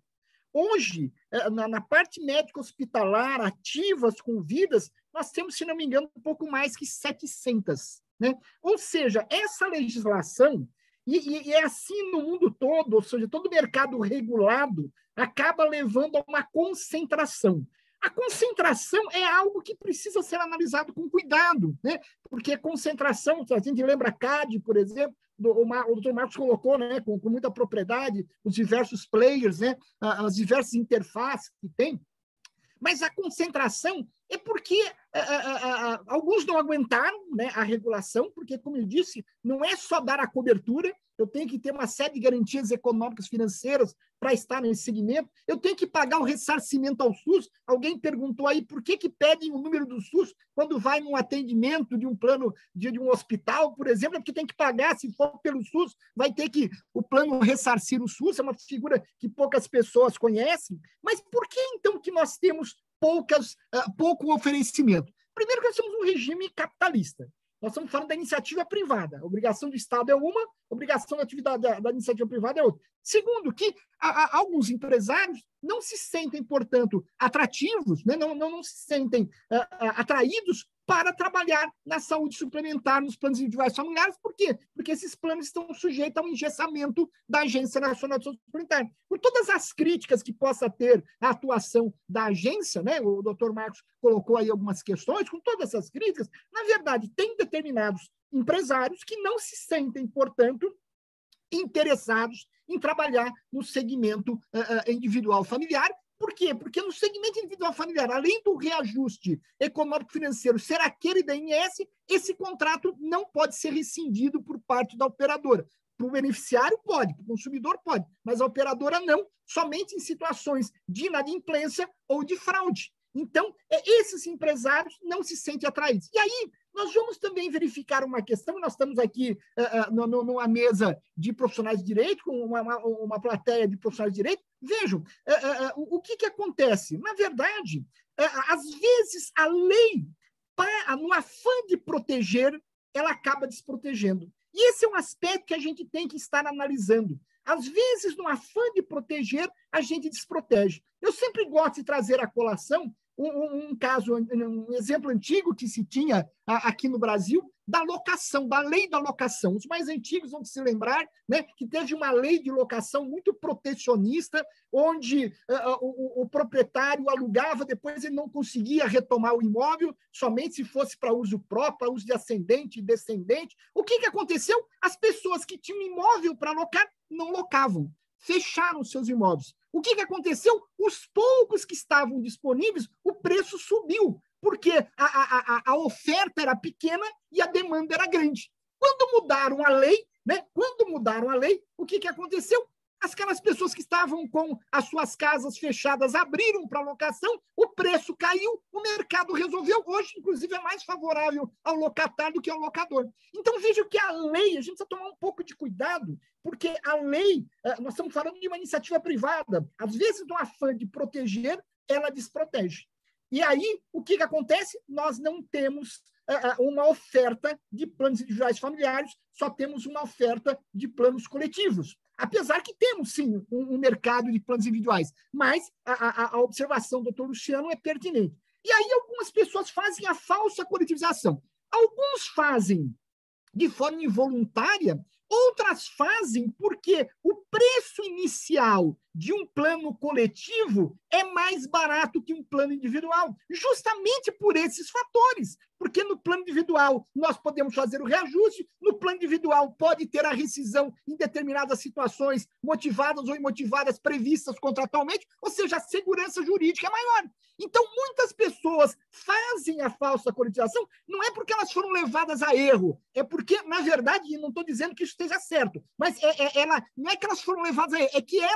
Hoje, na, na parte médica hospitalar, ativas com vidas, nós temos, se não me engano, um pouco mais que setecentas. Né? Ou seja, essa legislação, e, e, e é assim no mundo todo, ou seja, todo mercado regulado acaba levando a uma concentração. A concentração é algo que precisa ser analisado com cuidado, né? Porque concentração, a gente lembra a C A D, por exemplo, do, o, o doutor Marcos colocou, né, com, com muita propriedade, os diversos players, né, as diversas interfaces que tem, mas a concentração é porque a, a, a, alguns não aguentaram, né, a regulação, porque, como eu disse, não é só dar a cobertura, eu tenho que ter uma série de garantias econômicas, financeiras para estar nesse segmento, eu tenho que pagar o ressarcimento ao SUS. Alguém perguntou aí por que, que pedem o número do SUS quando vai num atendimento de um plano de, de um hospital, por exemplo, é porque tem que pagar, se for pelo SUS, vai ter que o plano ressarcir o SUS, é uma figura que poucas pessoas conhecem, mas por que então que nós temos poucas, uh, pouco oferecimento? Primeiro que nós temos um regime capitalista. Nós estamos falando da iniciativa privada. A obrigação do Estado é uma, a obrigação da atividade da, da iniciativa privada é outra. Segundo, que a, a, alguns empresários não se sentem, portanto, atrativos, né? não, não, não se sentem uh, uh, atraídos para trabalhar na saúde suplementar, nos planos individuais familiares. Por quê? Porque esses planos estão sujeitos ao engessamento da Agência Nacional de Saúde Suplementar. Por todas as críticas que possa ter a atuação da agência, né? O doutor Marcos colocou aí algumas questões, com todas essas críticas, na verdade, tem determinados empresários que não se sentem, portanto, interessados em trabalhar no segmento uh, individual familiar. Por quê? Porque no segmento individual familiar, além do reajuste econômico-financeiro ser aquele da I N S, esse contrato não pode ser rescindido por parte da operadora. Para o beneficiário, pode, para o consumidor, pode, mas a operadora não, somente em situações de inadimplência ou de fraude. Então, esses empresários não se sentem atraídos. E aí, nós vamos também verificar uma questão, nós estamos aqui uh, uh, numa mesa de profissionais de direito, com uma, uma, uma plateia de profissionais de direito. Vejam, uh, uh, uh, o que, que acontece? Na verdade, uh, às vezes a lei, para, no afã de proteger, ela acaba desprotegendo. E esse é um aspecto que a gente tem que estar analisando. Às vezes, no afã de proteger, a gente desprotege. Eu sempre gosto de trazer à colação Um, um, um caso, um exemplo antigo que se tinha a, aqui no Brasil, da locação, da lei da locação. Os mais antigos vão se lembrar, né, que teve uma lei de locação muito protecionista, onde uh, o, o proprietário alugava, depois ele não conseguia retomar o imóvel, somente se fosse para uso próprio, para uso de ascendente e descendente. O que, que aconteceu? As pessoas que tinham imóvel para locar não locavam, fecharam seus imóveis. O que, que aconteceu? Os poucos que estavam disponíveis, o preço subiu, porque a, a, a oferta era pequena e a demanda era grande. Quando mudaram a lei, né? Quando mudaram a lei, o que, que aconteceu? Aquelas pessoas que estavam com as suas casas fechadas abriram para locação, o preço caiu, o mercado resolveu. Hoje, inclusive, é mais favorável ao locatário do que ao locador. Então, veja que a lei, a gente precisa tomar um pouco de cuidado, porque a lei, nós estamos falando de uma iniciativa privada, às vezes, no afã de proteger, ela desprotege. E aí, o que, que acontece? Nós não temos uh, uma oferta de planos individuais familiares, só temos uma oferta de planos coletivos. Apesar que temos, sim, um, um mercado de planos individuais, mas a, a, a observação do doutor Luciano é pertinente. E aí algumas pessoas fazem a falsa coletivização. Alguns fazem de forma involuntária, outras fazem porque o preço inicial de um plano coletivo é mais barato que um plano individual, justamente por esses fatores. Porque no plano individual nós podemos fazer o reajuste, no plano individual pode ter a rescisão em determinadas situações motivadas ou imotivadas previstas contratualmente, ou seja, a segurança jurídica é maior. Então, muitas pessoas fazem a falsa coletivização, não é porque elas foram levadas a erro, é porque, na verdade, não estou dizendo que isso esteja certo, mas é, é, ela, não é que elas foram levadas a erro, é que elas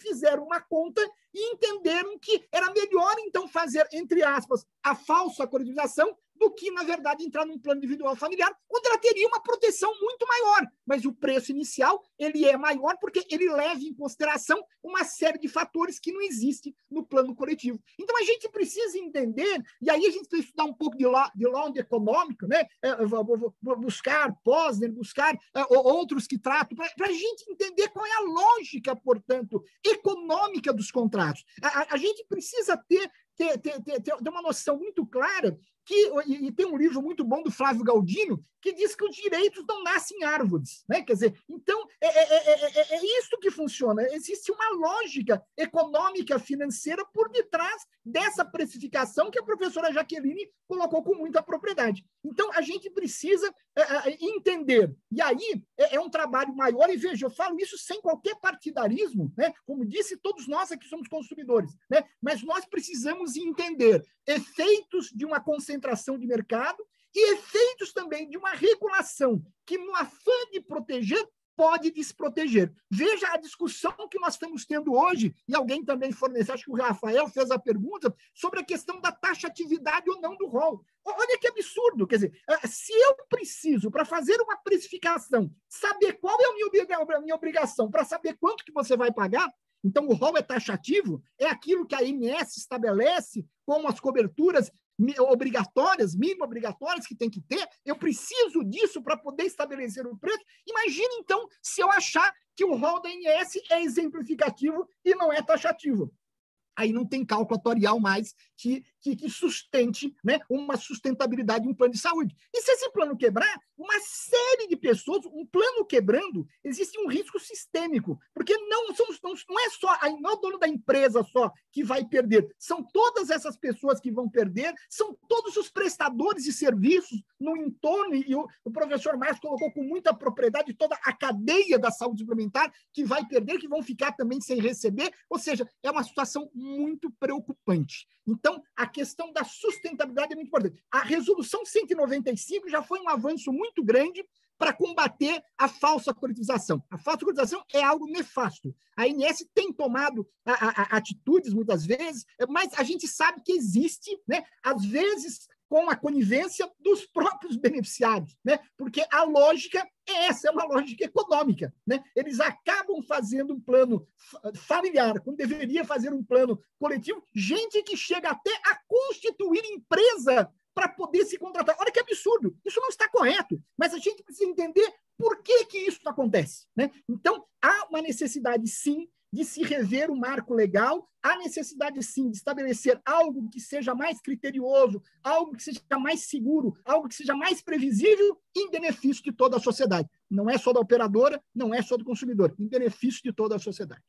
fizeram uma conta e entenderam que era melhor, então, fazer, entre aspas, a falsa coletivização do que, na verdade, entrar num plano individual familiar, onde ela teria uma proteção muito maior. Mas o preço inicial ele é maior porque ele leva em consideração uma série de fatores que não existem no plano coletivo. Então, a gente precisa entender, e aí a gente precisa estudar um pouco de law, de law econômico, né? É, vou, vou, vou buscar Posner, buscar é, outros que tratam, para a gente entender qual é a lógica, portanto, econômica dos contratos. A, a, a gente precisa ter, ter, ter, ter, ter uma noção muito clara que, e, e tem um livro muito bom do Flávio Galdino, que diz que os direitos não nascem em árvores, né? Quer dizer, então, é, é, é, é isso que funciona. Existe uma lógica econômica, financeira por detrás dessa precificação que a professora Jaqueline colocou com muita propriedade. Então, a gente precisa é, entender. E aí, é, é um trabalho maior, e veja, eu falo isso sem qualquer partidarismo, né? Como disse, todos nós aqui somos consumidores, né? Mas nós precisamos entender efeitos de uma concentração de mercado e efeitos também de uma regulação que, no afã de proteger, pode desproteger. Veja a discussão que nós estamos tendo hoje, e alguém também forneceu, acho que o Rafael fez a pergunta, sobre a questão da taxatividade ou não do rol. Olha que absurdo, quer dizer, se eu preciso, para fazer uma precificação, saber qual é a minha obrigação, para saber quanto que você vai pagar, então o rol é taxativo, é aquilo que a A N S estabelece como as coberturas obrigatórias, mínimo obrigatórias que tem que ter, eu preciso disso para poder estabelecer o preço. Imagine, então, se eu achar que o rol da A N S é exemplificativo e não é taxativo. Aí não tem cálculo atuarial mais que, que, que sustente, né, uma sustentabilidade de um plano de saúde. E se esse plano quebrar, uma série de pessoas, um plano quebrando, existe um risco sistêmico, porque não, somos, não, não é só não é o dono da empresa só que vai perder, são todas essas pessoas que vão perder, são todos os prestadores de serviços no entorno, e o, o professor Márcio colocou com muita propriedade toda a cadeia da saúde suplementar que vai perder, que vão ficar também sem receber, ou seja, é uma situação muito preocupante. Então, a questão da sustentabilidade é muito importante. A resolução cento e noventa e cinco já foi um avanço muito grande para combater a falsa coletivização. A falsa coletivização é algo nefasto. A A N S tem tomado a, a, a atitudes, muitas vezes, mas a gente sabe que existe, né, às vezes, com a conivência dos próprios beneficiários, né? Porque a lógica é essa, é uma lógica econômica, né? Eles acabam fazendo um plano familiar, quando deveria fazer um plano coletivo, gente que chega até a constituir empresa para poder se contratar. Olha que absurdo, isso não está correto, mas a gente precisa entender por que que isso acontece, né? Então, há uma necessidade, sim, de se rever o marco legal, há necessidade, sim, de estabelecer algo que seja mais criterioso, algo que seja mais seguro, algo que seja mais previsível em benefício de toda a sociedade. Não é só da operadora, não é só do consumidor, em benefício de toda a sociedade.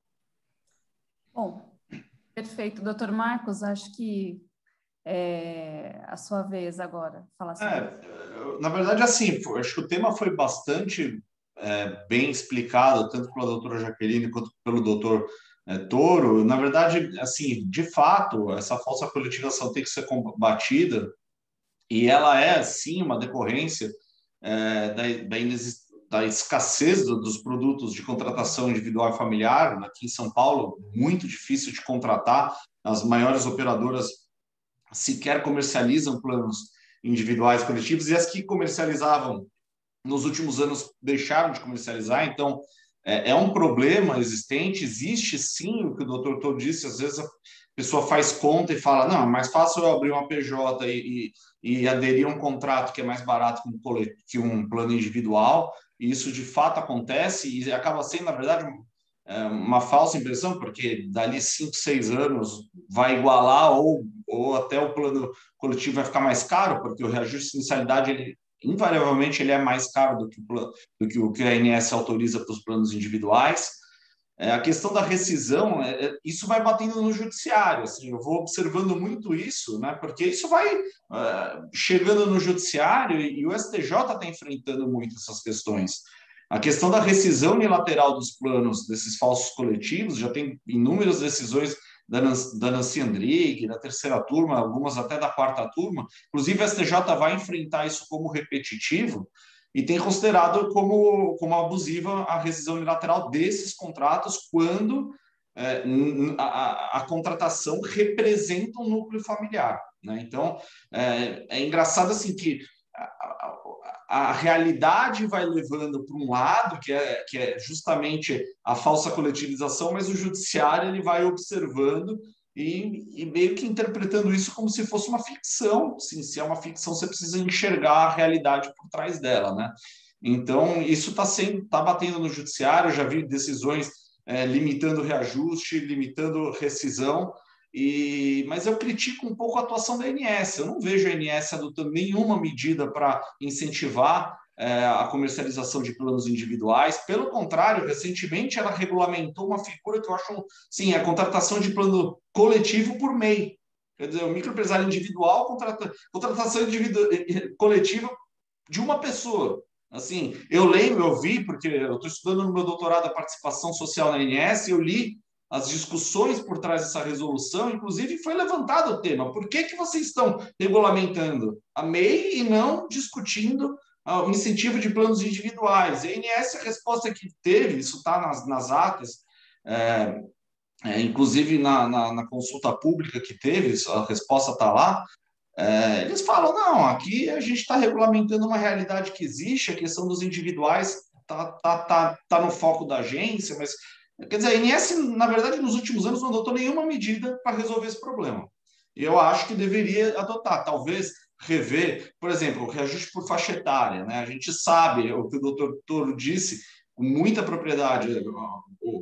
Bom, perfeito. doutor Marcos, acho que é a sua vez agora. Falar sobre é, na verdade, assim, acho que o tema foi bastante... É, bem explicado, tanto pela doutora Jaqueline quanto pelo doutor é, Toro. Na verdade, assim, de fato, essa falsa coletivização tem que ser combatida e ela é, sim, uma decorrência é, da, da, da escassez do, dos produtos de contratação individual e familiar. Aqui em São Paulo, muito difícil de contratar. As maiores operadoras sequer comercializam planos individuais coletivos, e as que comercializavam nos últimos anos deixaram de comercializar. Então, é, é um problema existente, existe sim o que o doutor Toro disse, às vezes a pessoa faz conta e fala, não, é mais fácil eu abrir uma P J e, e, e aderir a um contrato que é mais barato que um, que um plano individual, e isso de fato acontece, e acaba sendo, na verdade, uma falsa impressão, porque dali cinco, seis anos vai igualar, ou, ou até o plano coletivo vai ficar mais caro, porque o reajuste de inicialidade, ele invariavelmente ele é mais caro do que, do que o que a A N S autoriza para os planos individuais. É, a questão da rescisão, é, isso vai batendo no judiciário, assim, eu vou observando muito isso, né, porque isso vai é, chegando no judiciário, e, e o S T J está enfrentando muito essas questões. A questão da rescisão unilateral dos planos desses falsos coletivos, já tem inúmeras decisões da Nancy Andrighi, da terceira turma, algumas até da quarta turma. Inclusive, a S T J vai enfrentar isso como repetitivo e tem considerado como, como abusiva a rescisão unilateral desses contratos quando é, a, a contratação representa um núcleo familiar, né? Então, é, é engraçado assim que a, a, a realidade vai levando para um lado, que é, que é justamente a falsa coletivização, mas o judiciário ele vai observando e, e meio que interpretando isso como se fosse uma ficção. Sim, se é uma ficção, você precisa enxergar a realidade por trás dela, né? Então, isso está tá batendo no judiciário, já vi decisões é, limitando reajuste, limitando rescisão, e, mas eu critico um pouco a atuação da A N S. Eu não vejo a A N S adotando nenhuma medida para incentivar é, a comercialização de planos individuais. Pelo contrário, recentemente ela regulamentou uma figura que eu acho, sim, a contratação de plano coletivo por M E I. Quer dizer, o microempresário individual, contrata, contratação individu coletiva de uma pessoa. Assim, eu lembro, eu vi, porque eu estou estudando no meu doutorado a participação social na A N S, eu li as discussões por trás dessa resolução, inclusive foi levantado o tema. Por que, que vocês estão regulamentando a M E I e não discutindo o incentivo de planos individuais? A A N S, a resposta que teve, isso está nas, nas atas, é, é, inclusive na, na, na consulta pública que teve, a resposta está lá. É, eles falam, não, aqui a gente está regulamentando uma realidade que existe, a questão dos individuais está tá, tá, tá no foco da agência, mas, quer dizer, a A N S, na verdade, nos últimos anos não adotou nenhuma medida para resolver esse problema. E eu acho que deveria adotar, talvez rever, por exemplo, o reajuste por faixa etária, né? A gente sabe, o que o doutor Toro disse, com muita propriedade, o,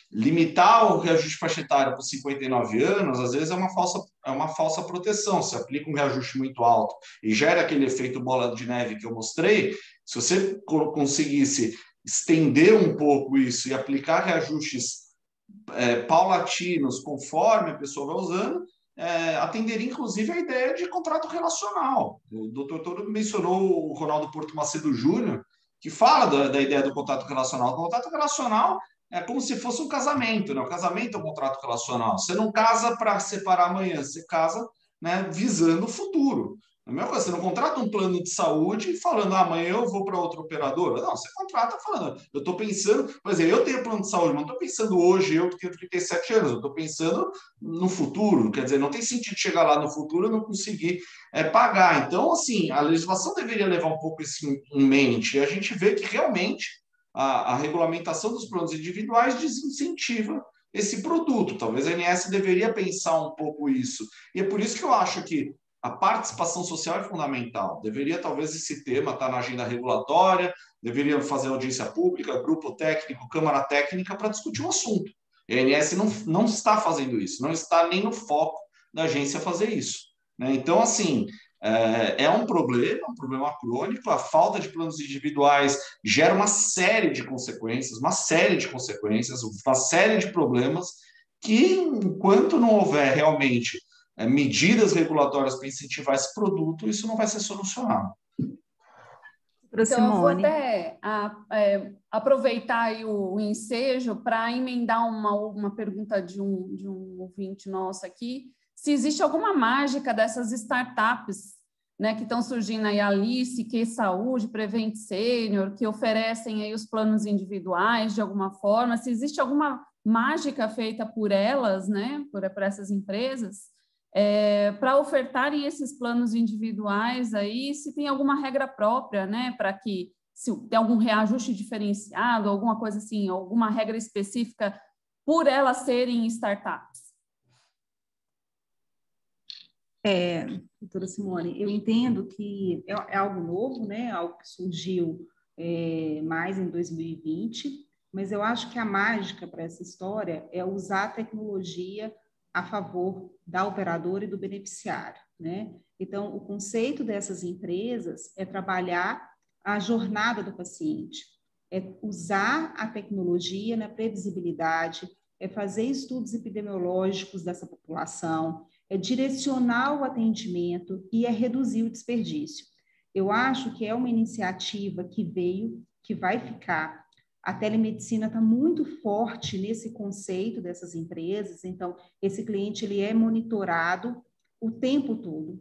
limitar o reajuste faixa etária por cinquenta e nove anos, às vezes é uma falsa, é uma falsa proteção. Se aplica um reajuste muito alto e gera aquele efeito bola de neve que eu mostrei, se você conseguisse estender um pouco isso e aplicar reajustes é, paulatinos conforme a pessoa vai usando, é, atenderia inclusive a ideia de contrato relacional. O doutor Toro mencionou o Ronaldo Porto Macedo Júnior, que fala da, da ideia do contrato relacional. O contrato relacional é como se fosse um casamento, né? O casamento é um contrato relacional. Você não casa para separar amanhã, você casa, né, visando o futuro. A mesma coisa, você não contrata um plano de saúde falando, ah, amanhã eu vou para outra operadora. Não, você contrata falando, eu estou pensando, por exemplo, eu tenho plano de saúde, mas não estou pensando hoje, eu que tenho trinta e sete anos, eu estou pensando no futuro. Quer dizer, não tem sentido chegar lá no futuro e não conseguir é, pagar. Então, assim, a legislação deveria levar um pouco isso em mente. E a gente vê que realmente A, a regulamentação dos planos individuais desincentiva esse produto. Talvez a A N S deveria pensar um pouco isso. E é por isso que eu acho que a participação social é fundamental. Deveria, talvez, esse tema estar na agenda regulatória, deveria fazer audiência pública, grupo técnico, câmara técnica, para discutir o assunto. A A N S não, não está fazendo isso, não está nem no foco da agência fazer isso, né? Então, assim, É, é um problema, um problema crônico. A falta de planos individuais gera uma série de consequências, uma série de consequências, uma série de problemas que, enquanto não houver realmente é, medidas regulatórias para incentivar esse produto, isso não vai ser solucionado. Então, eu vou até a, é, aproveitar aí o, o ensejo para emendar uma, uma pergunta de um, de um ouvinte nosso aqui, se existe alguma mágica dessas startups, né, que estão surgindo aí, Alice, Que Saúde, Prevent Senior, que oferecem aí os planos individuais de alguma forma, se existe alguma mágica feita por elas, né, por, por essas empresas, é, para ofertarem esses planos individuais aí, se tem alguma regra própria, né, para que, se tem algum reajuste diferenciado, alguma coisa assim, alguma regra específica por elas serem startups. É, doutora Simone, eu entendo que é, é algo novo, né? Algo que surgiu é, mais em dois mil e vinte, mas eu acho que a mágica para essa história é usar a tecnologia a favor da operadora e do beneficiário, né? Então, o conceito dessas empresas é trabalhar a jornada do paciente, é usar a tecnologia na previsibilidade, é fazer estudos epidemiológicos dessa população, é direcionar o atendimento e é reduzir o desperdício. Eu acho que é uma iniciativa que veio, que vai ficar. A telemedicina está muito forte nesse conceito dessas empresas, então, esse cliente ele é monitorado o tempo todo.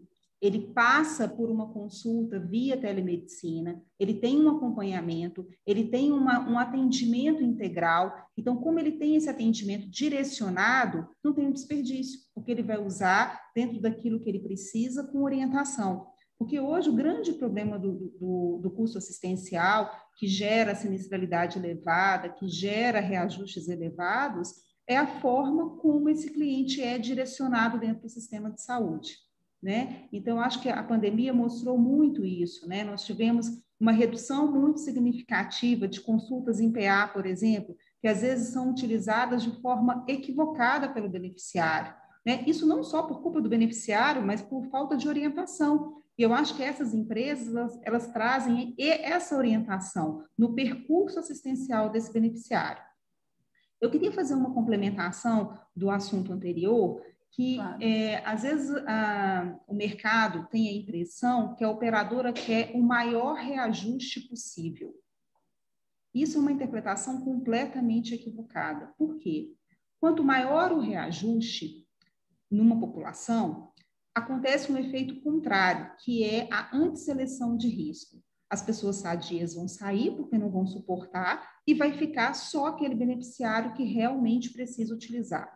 ele passa por uma consulta via telemedicina, ele tem um acompanhamento, ele tem uma, um atendimento integral. Então, como ele tem esse atendimento direcionado, não tem um desperdício, porque ele vai usar dentro daquilo que ele precisa com orientação. Porque hoje o grande problema do, do, do custo assistencial, que gera sinistralidade elevada, que gera reajustes elevados, é a forma como esse cliente é direcionado dentro do sistema de saúde, né? Então, acho que a pandemia mostrou muito isso, né? Nós tivemos uma redução muito significativa de consultas em P A, por exemplo, que às vezes são utilizadas de forma equivocada pelo beneficiário, né? Isso não só por culpa do beneficiário, mas por falta de orientação. E eu acho que essas empresas, elas, elas trazem essa orientação no percurso assistencial desse beneficiário. Eu queria fazer uma complementação do assunto anterior, que claro. é, às vezes a, o mercado tem a impressão que a operadora quer o maior reajuste possível. Isso é uma interpretação completamente equivocada. Por quê? Quanto maior o reajuste numa população, acontece um efeito contrário, que é a antisseleção de risco. As pessoas sadias vão sair porque não vão suportar e vai ficar só aquele beneficiário que realmente precisa utilizar.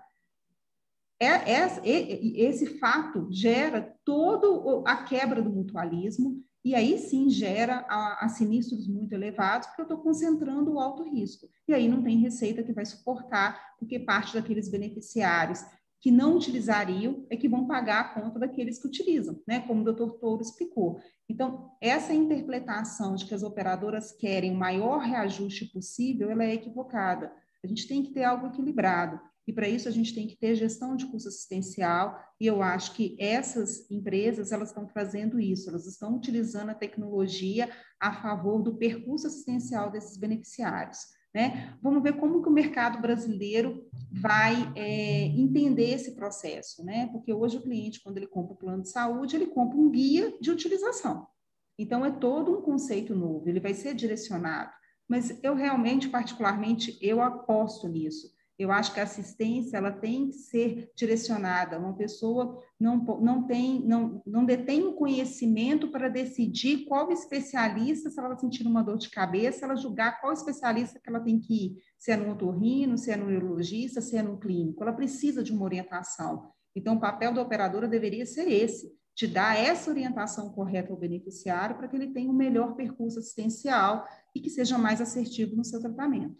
É, é, esse fato gera toda a quebra do mutualismo e aí sim gera a, a sinistros muito elevados, porque eu estou concentrando o alto risco. E aí não tem receita que vai suportar, porque parte daqueles beneficiários que não utilizariam é que vão pagar a conta daqueles que utilizam, né? Como o doutor Touro explicou. Então, essa interpretação de que as operadoras querem o maior reajuste possível, ela é equivocada. A gente tem que ter algo equilibrado. E, para isso, a gente tem que ter gestão de custo assistencial, e eu acho que essas empresas, elas estão trazendo isso, elas estão utilizando a tecnologia a favor do percurso assistencial desses beneficiários, né? Vamos ver como que o mercado brasileiro vai é, entender esse processo, né? Porque hoje o cliente, quando ele compra o plano de saúde, ele compra um guia de utilização. Então, é todo um conceito novo, ele vai ser direcionado. Mas eu realmente, particularmente, eu aposto nisso. Eu acho que a assistência ela tem que ser direcionada. Uma pessoa não, não, tem, não, não detém o conhecimento para decidir qual especialista, se ela sentir uma dor de cabeça, ela julgar qual especialista que ela tem que ir, se é no otorrino, se é no neurologista, se é no clínico. Ela precisa de uma orientação. Então, o papel da operadora deveria ser esse, de dar essa orientação correta ao beneficiário para que ele tenha um melhor percurso assistencial e que seja mais assertivo no seu tratamento.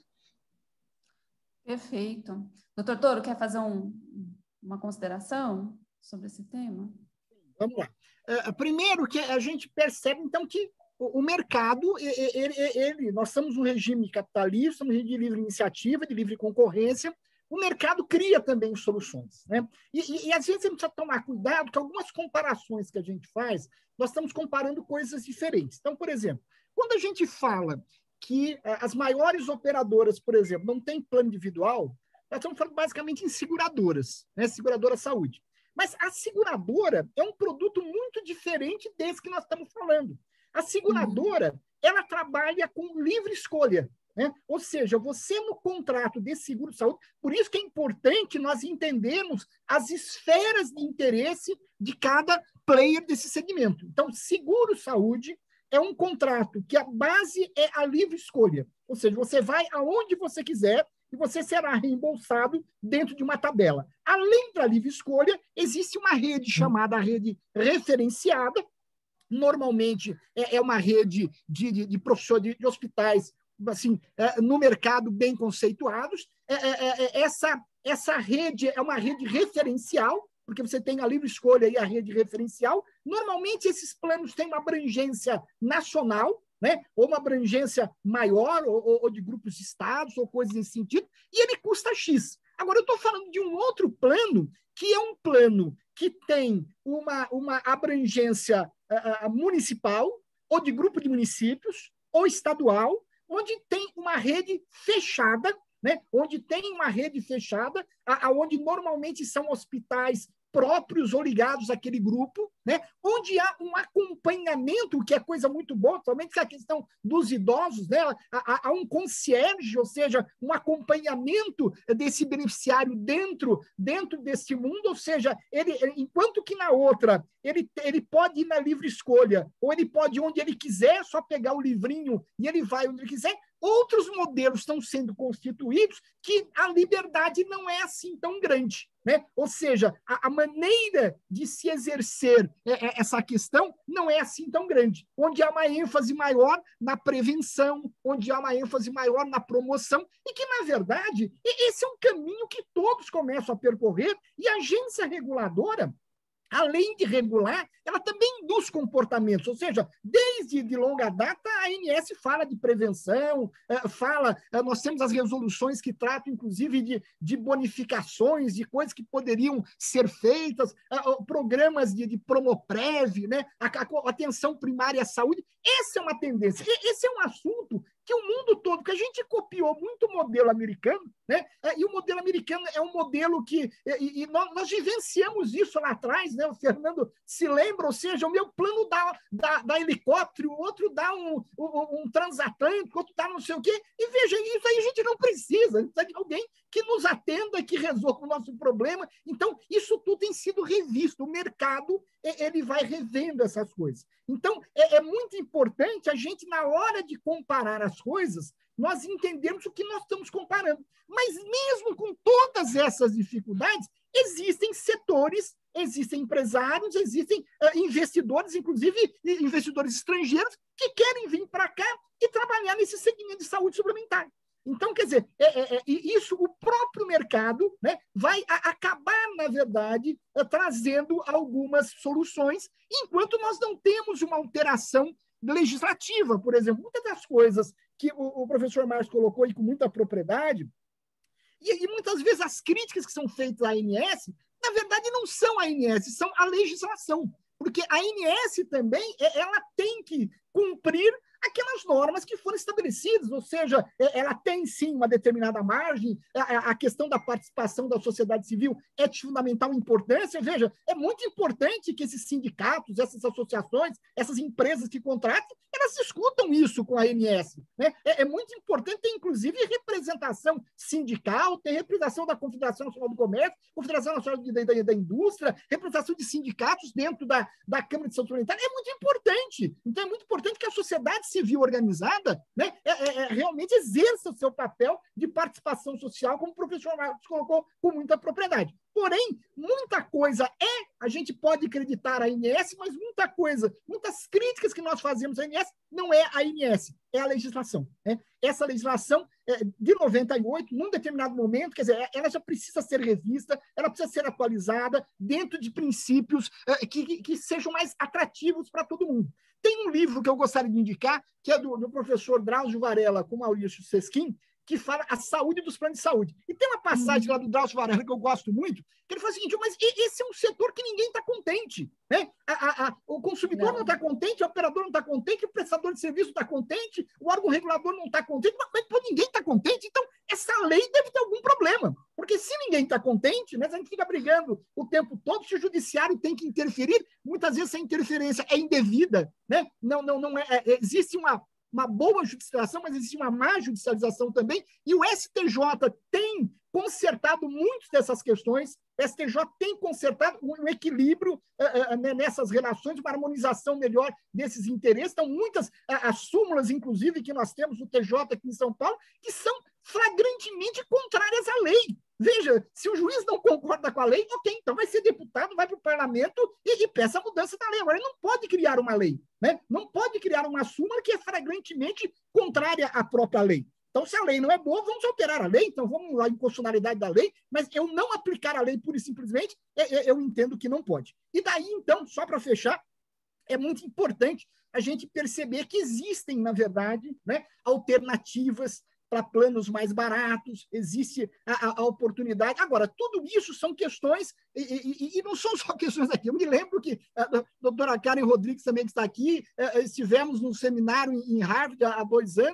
Perfeito. Doutor Touro, quer fazer um, uma consideração sobre esse tema? Vamos lá. Uh, primeiro, que a gente percebe, então, que o, o mercado, ele, ele, nós somos um regime capitalista, somos um regime de livre iniciativa, de livre concorrência, o mercado cria também soluções, né? E, e, e às vezes a gente precisa tomar cuidado que algumas comparações que a gente faz, nós estamos comparando coisas diferentes. Então, por exemplo, quando a gente fala que as maiores operadoras, por exemplo, não têm plano individual, nós estamos falando basicamente em seguradoras, né? Seguradora saúde. Mas a seguradora é um produto muito diferente desse que nós estamos falando. A seguradora, uhum. ela trabalha com livre escolha, né? Ou seja, você no contrato de seguro de saúde, por isso que é importante nós entendermos as esferas de interesse de cada player desse segmento. Então, seguro saúde é um contrato que a base é a livre escolha, ou seja, você vai aonde você quiser e você será reembolsado dentro de uma tabela. Além da livre escolha, existe uma rede chamada rede referenciada, normalmente é, é uma rede de, de, de professores de, de hospitais assim, é, no mercado bem conceituados. É, é, é, essa, essa rede é uma rede referencial, porque você tem a livre escolha e a rede referencial. Normalmente, esses planos têm uma abrangência nacional, né? Ou uma abrangência maior, ou, ou de grupos de estados, ou coisas nesse sentido, e ele custa X. Agora, eu estou falando de um outro plano, que é um plano que tem uma, uma abrangência uh, uh, municipal, ou de grupo de municípios, ou estadual, onde tem uma rede fechada, né? Onde tem uma rede fechada, aonde normalmente são hospitais próprios ou ligados àquele grupo, né? Onde há um acompanhamento, que é coisa muito boa, somente a questão dos idosos, né? há, há um concierge, ou seja, um acompanhamento desse beneficiário dentro, dentro desse mundo, ou seja, ele, enquanto que na outra ele, ele pode ir na livre escolha, ou ele pode ir onde ele quiser, só pegar o livrinho e ele vai onde ele quiser, outros modelos estão sendo constituídos que a liberdade não é assim tão grande, né? Ou seja, a, a maneira de se exercer essa questão não é assim tão grande, onde há uma ênfase maior na prevenção, onde há uma ênfase maior na promoção, e que, na verdade, esse é um caminho que todos começam a percorrer, e a agência reguladora, além de regular, ela também induz comportamentos, ou seja, desde de longa data a A N S fala de prevenção, fala, nós temos as resoluções que tratam, inclusive, de, de bonificações, de coisas que poderiam ser feitas, programas de, de Promoprev, né? a, a atenção primária à saúde. Essa é uma tendência, esse é um assunto que o mundo todo, porque a gente copiou muito o modelo americano, né? E o modelo americano é um modelo que, e, e nós, nós vivenciamos isso lá atrás, né? O Fernando se lembra, ou seja, o meu plano dá, dá, dá helicóptero, o outro dá um, um, um transatlântico, outro dá não sei o quê, e veja, isso aí a gente não precisa, a gente precisa de alguém que nos atenda, que resolva o nosso problema. Então, isso tudo tem sido revisto, o mercado ele vai revendo essas coisas. Então, é, é muito importante a gente, na hora de comparar as coisas, nós entendermos o que nós estamos comparando. Mas mesmo com todas essas dificuldades, existem setores, existem empresários, existem uh, investidores, inclusive investidores estrangeiros, que querem vir para cá e trabalhar nesse segmento de saúde suplementar. Então, quer dizer, é, é, é, isso, o próprio mercado, né, vai a, acabar, na verdade, é, trazendo algumas soluções, enquanto nós não temos uma alteração legislativa. Por exemplo, muitas das coisas que o, o professor Márcio colocou aí com muita propriedade, e, e muitas vezes as críticas que são feitas à A N S, na verdade, não são a A N S, são a legislação. Porque a A N S também, ela tem que cumprir aquelas normas que foram estabelecidas, ou seja, ela tem sim uma determinada margem, a, a questão da participação da sociedade civil é de fundamental importância. Veja, é muito importante que esses sindicatos, essas associações, essas empresas que contratam, elas discutam isso com a A N S, né? É, é muito importante ter, inclusive, representação sindical, ter representação da Confederação Nacional do Comércio, Confederação Nacional da, da, da Indústria, representação de sindicatos dentro da, da Câmara de Saúde Suplementar. É muito importante. Então, é muito importante que a sociedade civil organizada, né, é, é, é, realmente exerça o seu papel de participação social, como o professor Marcos colocou com muita propriedade. Porém, muita coisa é, a gente pode acreditar a A N S, mas muita coisa, muitas críticas que nós fazemos à A N S não é a A N S, é a legislação, né? Essa legislação é, de noventa e oito, num determinado momento, quer dizer, ela já precisa ser revista, ela precisa ser atualizada dentro de princípios é, que, que sejam mais atrativos para todo mundo. Tem um livro que eu gostaria de indicar, que é do, do professor Drauzio Varela com Maurício Sesquim, que fala a saúde dos planos de saúde. E tem uma passagem lá do Drauzio Varela que eu gosto muito, que ele fala o seguinte, mas esse é um setor que ninguém está contente, né? A, a, a, o consumidor não está contente, o operador não está contente, o prestador de serviço não está contente, o órgão regulador não está contente, mas, mas ninguém está contente, então essa lei deve ter algum problema, porque se ninguém está contente, né, a gente fica brigando o tempo todo, se o judiciário tem que interferir, muitas vezes essa interferência é indevida, né? Não, não, não é, é, existe uma uma boa judicialização, mas existe uma má judicialização também, e o S T J tem consertado muitas dessas questões, o S T J tem consertado um equilíbrio uh, uh, nessas relações, uma harmonização melhor desses interesses. Então, muitas uh, as súmulas, inclusive, que nós temos no T J aqui em São Paulo, que são flagrantemente contrárias à lei. Veja, se o juiz não concorda com a lei, ok, então vai ser deputado, vai para o parlamento e, e peça a mudança da lei. Agora, ele não pode criar uma lei, né? Não pode criar uma súmula que é flagrantemente contrária à própria lei. Então, se a lei não é boa, vamos alterar a lei, então vamos lá, inconstitucionalidade da lei, mas eu não aplicar a lei pura e simplesmente, eu entendo que não pode. E daí, então, só para fechar, é muito importante a gente perceber que existem, na verdade, né, alternativas para planos mais baratos, existe a, a, a oportunidade. Agora, tudo isso são questões, e, e, e não são só questões aqui. Eu me lembro que a doutora Karen Rodrigues, também que está aqui, estivemos num seminário em Harvard há dois anos,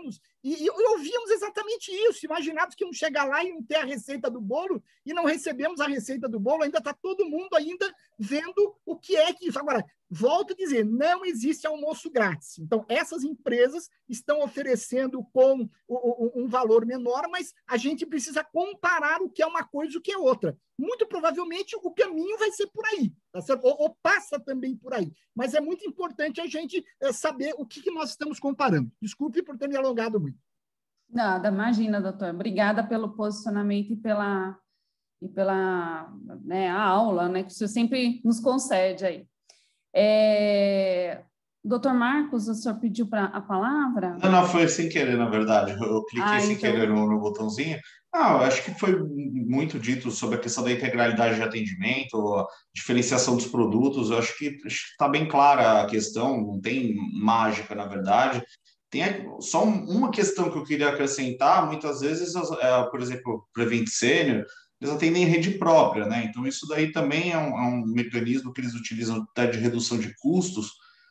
E, e ouvíamos exatamente isso, imaginávamos que íamos chegar lá e não ter a receita do bolo, e não recebemos a receita do bolo, ainda está todo mundo ainda vendo o que é que isso. Agora, volto a dizer, não existe almoço grátis. Então, essas empresas estão oferecendo com um valor menor, mas a gente precisa comparar o que é uma coisa e o que é outra. Muito provavelmente o caminho vai ser por aí, tá certo? Ou, ou passa também por aí. Mas é muito importante a gente é, saber o que, que nós estamos comparando. Desculpe por ter me alongado muito. Nada, imagina, doutor. Obrigada pelo posicionamento e pela, e pela né, a aula, né, que o senhor sempre nos concede aí. É... Doutor Marcos, o senhor pediu pra, a palavra? Não, não, foi sem querer, na verdade. Eu cliquei ah, sem então... querer no, no botãozinho. Ah, eu acho que foi muito dito sobre a questão da integralidade de atendimento, a diferenciação dos produtos. Eu acho que está bem clara a questão, não tem mágica, na verdade. Tem só uma questão que eu queria acrescentar. Muitas vezes, é, por exemplo, o Prevent Senior, eles atendem em rede própria, né? Então, isso daí também é um, é um mecanismo que eles utilizam até de redução de custos.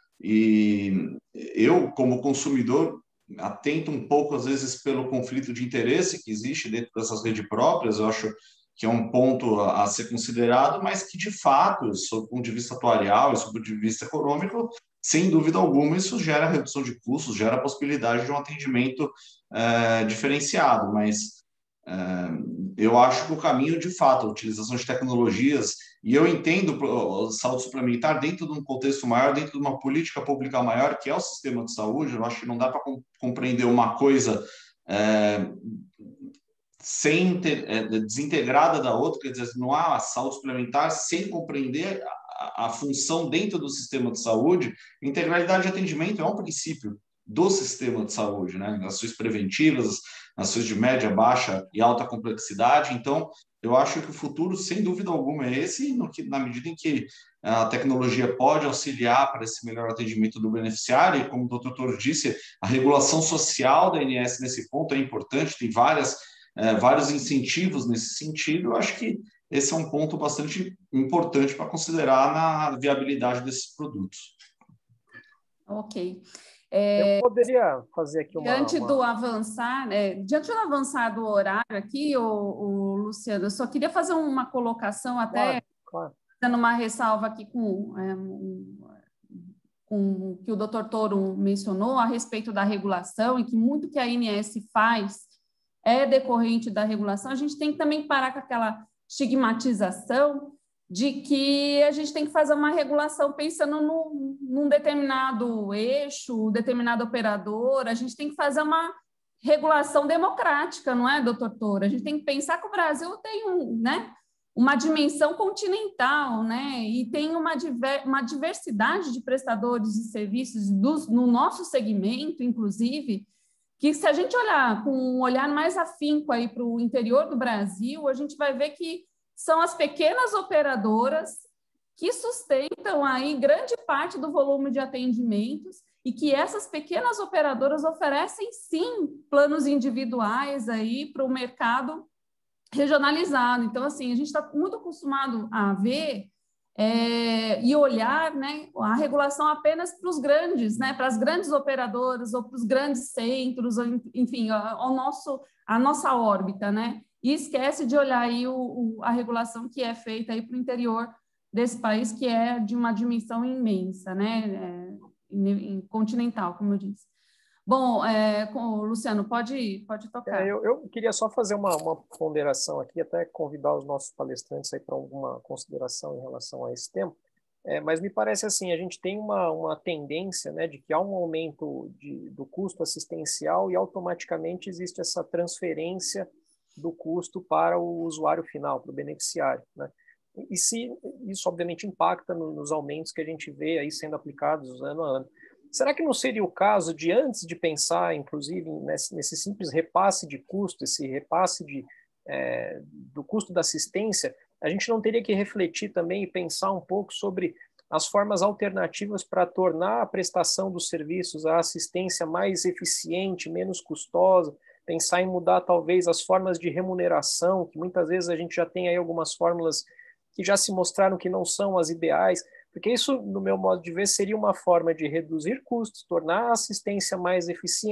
E eu, como consumidor, atento um pouco, às vezes, pelo conflito de interesse que existe dentro dessas redes próprias. Eu acho que é um ponto a ser considerado, mas que, de fato, sob o ponto de vista atuarial e sob o ponto de vista econômico, sem dúvida alguma, isso gera redução de custos, gera a possibilidade de um atendimento é, diferenciado, mas é, eu acho que o caminho, de fato, a utilização de tecnologias, e eu entendo a saúde suplementar dentro de um contexto maior, dentro de uma política pública maior, que é o sistema de saúde. Eu acho que não dá para compreender uma coisa é, sem ter, é, desintegrada da outra, quer dizer, não há saúde suplementar sem compreender a, a função dentro do sistema de saúde. Integralidade de atendimento é um princípio do sistema de saúde, né? Ações preventivas, ações de média, baixa e alta complexidade. Então, eu acho que o futuro, sem dúvida alguma, é esse, no que, na medida em que a tecnologia pode auxiliar para esse melhor atendimento do beneficiário, e como o doutor Toro disse, a regulação social da A N S nesse ponto é importante, tem várias, é, vários incentivos nesse sentido. Eu acho que esse é um ponto bastante importante para considerar na viabilidade desses produtos. Ok. É, eu poderia fazer aqui uma... Diante uma... do avançar, né, diante do avançar do horário aqui, o, o Luciano, eu só queria fazer uma colocação até, claro, claro. dando uma ressalva aqui com, é, com o que o doutor Toro mencionou a respeito da regulação, e que muito que a A N S faz é decorrente da regulação. A gente tem que também parar com aquela estigmatização de que a gente tem que fazer uma regulação pensando no, num determinado eixo, determinado operador. A gente tem que fazer uma regulação democrática, não é, doutor Toro? A gente tem que pensar que o Brasil tem um, né, uma dimensão continental, né, e tem uma, diver, uma diversidade de prestadores de serviços dos, no nosso segmento, inclusive, que se a gente olhar com um olhar mais afinco aí para o interior do Brasil, a gente vai ver que são as pequenas operadoras que sustentam aí grande parte do volume de atendimentos, e que essas pequenas operadoras oferecem, sim, planos individuais aí para o mercado regionalizado. Então, assim, a gente está muito acostumado a ver é, e olhar, né, a regulação apenas para os grandes, né, para as grandes operadoras ou para os grandes centros, ou, enfim, ao nosso, a nossa órbita, né? E esquece de olhar aí o, o, a regulação que é feita aí para o interior desse país, que é de uma dimensão imensa, né? É, em, em, continental, como eu disse. Bom, é, com, Luciano, pode, pode tocar. É, eu, eu queria só fazer uma, uma ponderação aqui, até convidar os nossos palestrantes aí para alguma consideração em relação a esse tema. É, mas me parece assim, a gente tem uma, uma tendência, né, de que há um aumento de, do custo assistencial e automaticamente existe essa transferência do custo para o usuário final, para o beneficiário, né? E se isso obviamente impacta no, nos aumentos que a gente vê aí sendo aplicados ano a ano. Será que não seria o caso de, antes de pensar, inclusive, nesse, nesse simples repasse de custo, esse repasse de, é, do custo da assistência, a gente não teria que refletir também e pensar um pouco sobre as formas alternativas para tornar a prestação dos serviços, a assistência mais eficiente, menos custosa, pensar em mudar talvez as formas de remuneração, que muitas vezes a gente já tem aí algumas fórmulas que já se mostraram que não são as ideais, porque isso, no meu modo de ver, seria uma forma de reduzir custos, tornar a assistência mais eficiente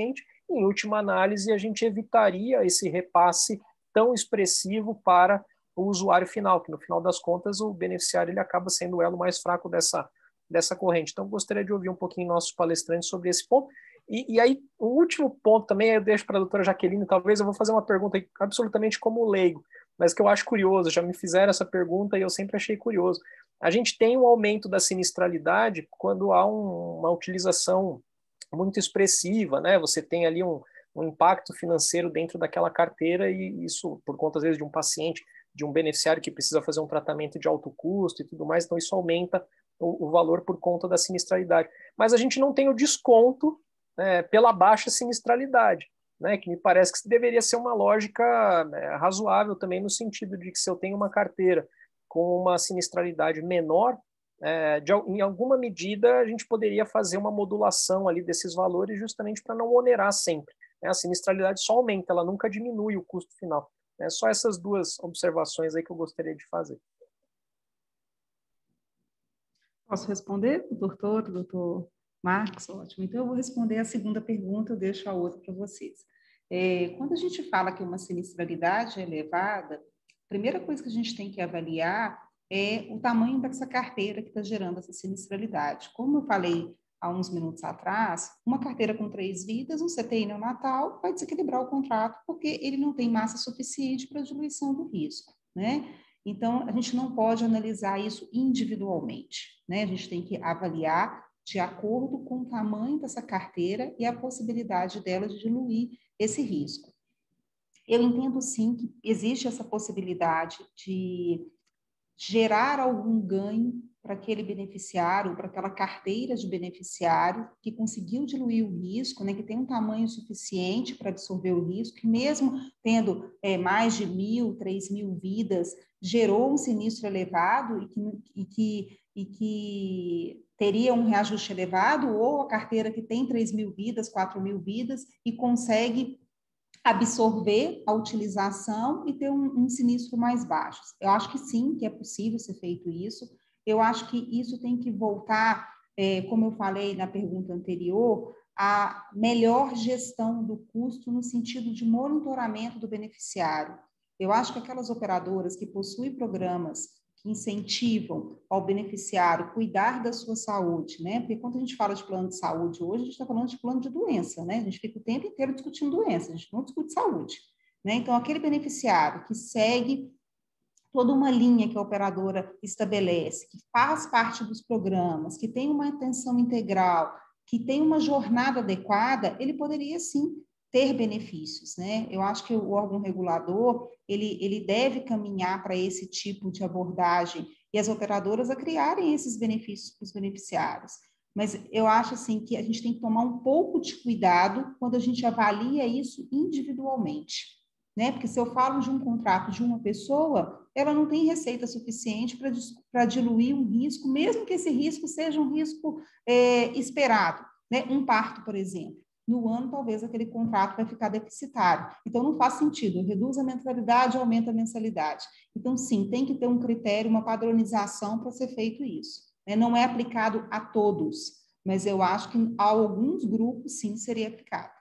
Em última análise, a gente evitaria esse repasse tão expressivo para o usuário final, que no final das contas o beneficiário ele acaba sendo o elo mais fraco dessa, dessa corrente. Então, gostaria de ouvir um pouquinho nossos palestrantes sobre esse ponto. E, e aí, o último ponto também, eu deixo para a doutora Jaqueline, talvez eu vou fazer uma pergunta absolutamente como leigo, mas que eu acho curioso, já me fizeram essa pergunta e eu sempre achei curioso. A gente tem um aumento da sinistralidade quando há um, uma utilização muito expressiva, né? Você tem ali um, um impacto financeiro dentro daquela carteira e isso, por conta, às vezes, de um paciente, de um beneficiário que precisa fazer um tratamento de alto custo e tudo mais, então isso aumenta o, o valor por conta da sinistralidade. Mas a gente não tem o desconto, né, pela baixa sinistralidade, né, que me parece que deveria ser uma lógica, né, razoável também, no sentido de que se eu tenho uma carteira com uma sinistralidade menor, é, de, em alguma medida a gente poderia fazer uma modulação ali desses valores justamente para não onerar sempre, né? A sinistralidade só aumenta, ela nunca diminui o custo final. É só essas duas observações aí que eu gostaria de fazer. Posso responder, doutor, doutor Marcos? Ótimo. Então, eu vou responder a segunda pergunta, eu deixo a outra para vocês. É, quando a gente fala que uma sinistralidade é elevada, a primeira coisa que a gente tem que avaliar é o tamanho dessa carteira que está gerando essa sinistralidade. Como eu falei há uns minutos atrás, uma carteira com três vidas, um C T I neonatal, vai desequilibrar o contrato porque ele não tem massa suficiente para a diluição do risco, né? Então, a gente não pode analisar isso individualmente, né? A gente tem que avaliar de acordo com o tamanho dessa carteira e a possibilidade dela de diluir esse risco. Eu entendo, sim, que existe essa possibilidade de gerar algum ganho para aquele beneficiário, para aquela carteira de beneficiário que conseguiu diluir o risco, né, que tem um tamanho suficiente para absorver o risco, que mesmo tendo é, mais de mil, três mil vidas, gerou um sinistro elevado e que, e que, e que teria um reajuste elevado, ou a carteira que tem três mil vidas, quatro mil vidas e consegue absorver a utilização e ter um, um sinistro mais baixo. Eu acho que sim, que é possível ser feito isso. Eu acho que isso tem que voltar, é, como eu falei na pergunta anterior, a melhor gestão do custo no sentido de monitoramento do beneficiário. Eu acho que aquelas operadoras que possuem programas que incentivam ao beneficiário cuidar da sua saúde, né? Porque quando a gente fala de plano de saúde hoje, a gente está falando de plano de doença, né? A gente fica o tempo inteiro discutindo doença, a gente não discute saúde, né? Então, aquele beneficiário que segue toda uma linha que a operadora estabelece, que faz parte dos programas, que tem uma atenção integral, que tem uma jornada adequada, ele poderia, sim, ter benefícios, né? Eu acho que o órgão regulador, ele, ele deve caminhar para esse tipo de abordagem e as operadoras a criarem esses benefícios para os beneficiários. Mas eu acho, assim, que a gente tem que tomar um pouco de cuidado quando a gente avalia isso individualmente, né? Porque se eu falo de um contrato de uma pessoa, ela não tem receita suficiente para para diluir um risco, mesmo que esse risco seja um risco é, esperado, né? Um parto, por exemplo. No ano, talvez aquele contrato vai ficar deficitário. Então, não faz sentido. Eu reduzo a mensalidade, aumento a mensalidade. Então, sim, tem que ter um critério, uma padronização para ser feito isso. Não é aplicado a todos, mas eu acho que a alguns grupos, sim, seria aplicado.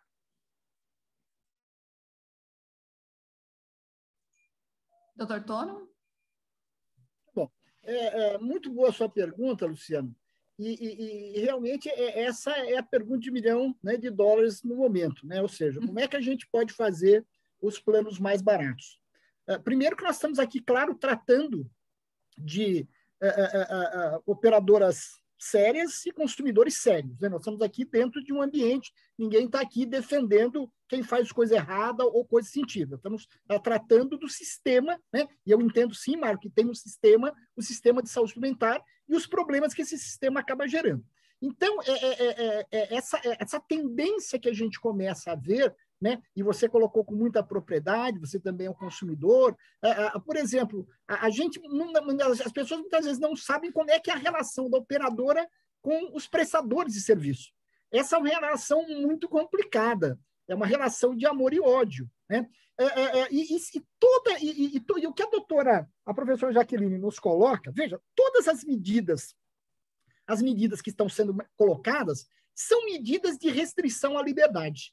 Doutor Tono? Bom, é, é muito boa a sua pergunta, Luciano. E, e, e realmente é, essa é a pergunta de milhão, né, de dólares no momento, né? Ou seja, como é que a gente pode fazer os planos mais baratos? Uh, primeiro que nós estamos aqui, claro, tratando de uh, uh, uh, uh, operadoras sérias e consumidores sérios, né? Nós estamos aqui dentro de um ambiente, ninguém está aqui defendendo quem faz coisa errada ou coisa sensível. Estamos uh, tratando do sistema, né? E eu entendo sim, Marco, que tem um sistema, o sistema de saúde suplementar e os problemas que esse sistema acaba gerando. Então, é, é, é, é essa, é essa tendência que a gente começa a ver, né? E você colocou com muita propriedade, você também é um consumidor. Uh, uh, por exemplo, a, a gente, as pessoas muitas vezes não sabem como é que é a relação da operadora com os prestadores de serviço. Essa é uma relação muito complicada, é uma relação de amor e ódio, né? É, é, é, e, e, toda, e, e, e, e o que a doutora, a professora Jaqueline nos coloca, veja, todas as medidas, as medidas que estão sendo colocadas são medidas de restrição à liberdade.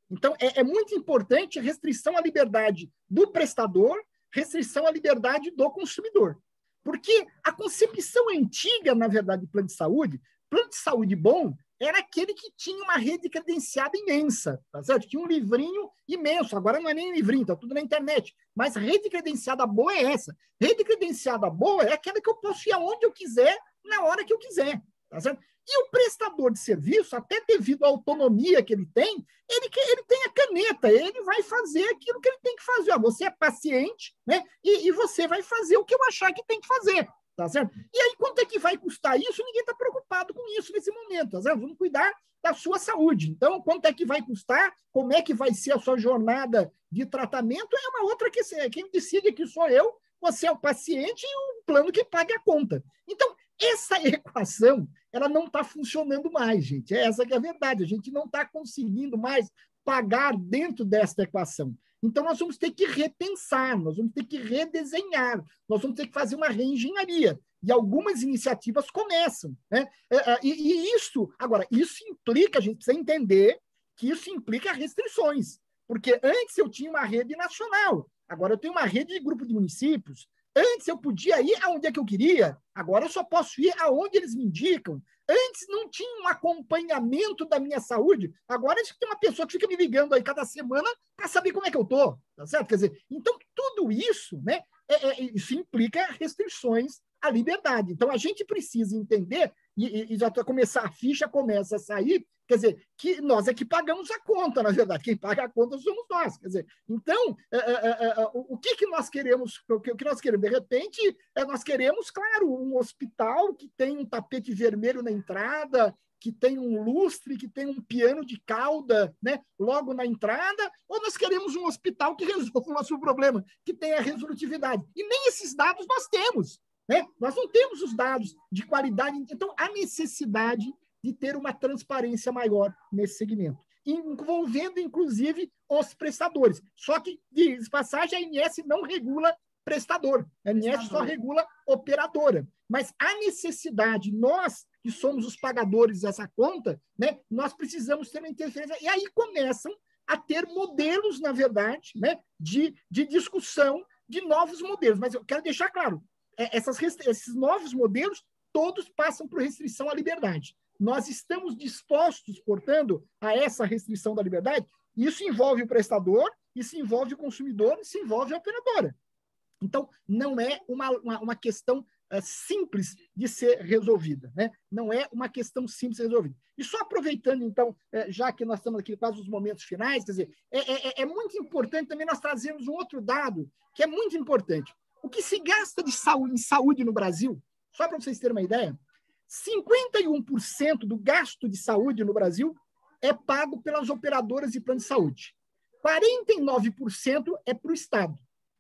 Então, é, é muito importante restrição à liberdade do prestador, restrição à liberdade do consumidor. Porque a concepção antiga, na verdade, do plano de saúde, plano de saúde bom era aquele que tinha uma rede credenciada imensa, tá certo? Tinha um livrinho imenso, agora não é nem livrinho, está tudo na internet, mas rede credenciada boa é essa. Rede credenciada boa é aquela que eu posso ir aonde eu quiser, na hora que eu quiser, tá certo? E o prestador de serviço, até devido à autonomia que ele tem, ele, ele tem a caneta, ele vai fazer aquilo que ele tem que fazer. Ó, você é paciente, né? E, e você vai fazer o que eu achar que tem que fazer. Tá certo? E aí, quanto é que vai custar isso? Ninguém está preocupado com isso nesse momento. Tá certo? Vamos cuidar da sua saúde. Então, quanto é que vai custar? Como é que vai ser a sua jornada de tratamento? É uma outra questão. Quem decide aqui sou eu, você é o paciente e o plano que paga a conta. Então, essa equação, ela não está funcionando mais, gente. Essa que é a verdade. A gente não está conseguindo mais pagar dentro desta equação. Então, nós vamos ter que repensar, nós vamos ter que redesenhar, nós vamos ter que fazer uma reengenharia. E algumas iniciativas começam, né? E, e isso, agora, isso implica, a gente precisa entender que isso implica restrições. Porque antes eu tinha uma rede nacional, agora eu tenho uma rede de grupo de municípios. Antes eu podia ir aonde é que eu queria, agora eu só posso ir aonde eles me indicam. Antes não tinha um acompanhamento da minha saúde, agora tem uma pessoa que fica me ligando aí cada semana para saber como é que eu estou, tá certo? Quer dizer, então tudo isso, né, é, é, isso implica restrições à liberdade. Então a gente precisa entender, e, e já tá, começar a ficha começa a sair, quer dizer, que nós é que pagamos a conta, na verdade, quem paga a conta somos nós. Quer dizer, então, é, é, é, o, o que, que nós queremos, o que, o que nós queremos? De repente, é, nós queremos, claro, um hospital que tem um tapete vermelho na entrada, que tem um lustre, que tem um piano de cauda, né, logo na entrada, ou nós queremos um hospital que resolva o nosso problema, que tenha resolutividade. E nem esses dados nós temos, né? Nós não temos os dados de qualidade. Então, há necessidade de ter uma transparência maior nesse segmento, envolvendo, inclusive, os prestadores. Só que, de passagem, a A N S não regula prestador, a A N S só regula operadora. Mas a necessidade, nós que somos os pagadores dessa conta, né, nós precisamos ter uma interferência. E aí começam a ter modelos, na verdade, né, de, de discussão de novos modelos. Mas eu quero deixar claro, essas, esses novos modelos, todos passam por restrição à liberdade. Nós estamos dispostos, portanto, a essa restrição da liberdade. Isso envolve o prestador, isso envolve o consumidor, isso envolve a operadora. Então, não é uma, uma, uma questão uh, simples de ser resolvida, né? Não é uma questão simples de ser resolvida. E só aproveitando, então, uh, já que nós estamos aqui quase nos momentos finais, quer dizer, é, é, é muito importante também nós trazermos um outro dado que é muito importante. O que se gasta de saúde, em saúde no Brasil, só para vocês terem uma ideia, cinquenta e um por cento do gasto de saúde no Brasil é pago pelas operadoras de plano de saúde. quarenta e nove por cento é para o Estado.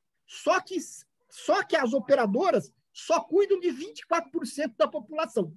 Só que, só que as operadoras só cuidam de vinte e quatro por cento da população.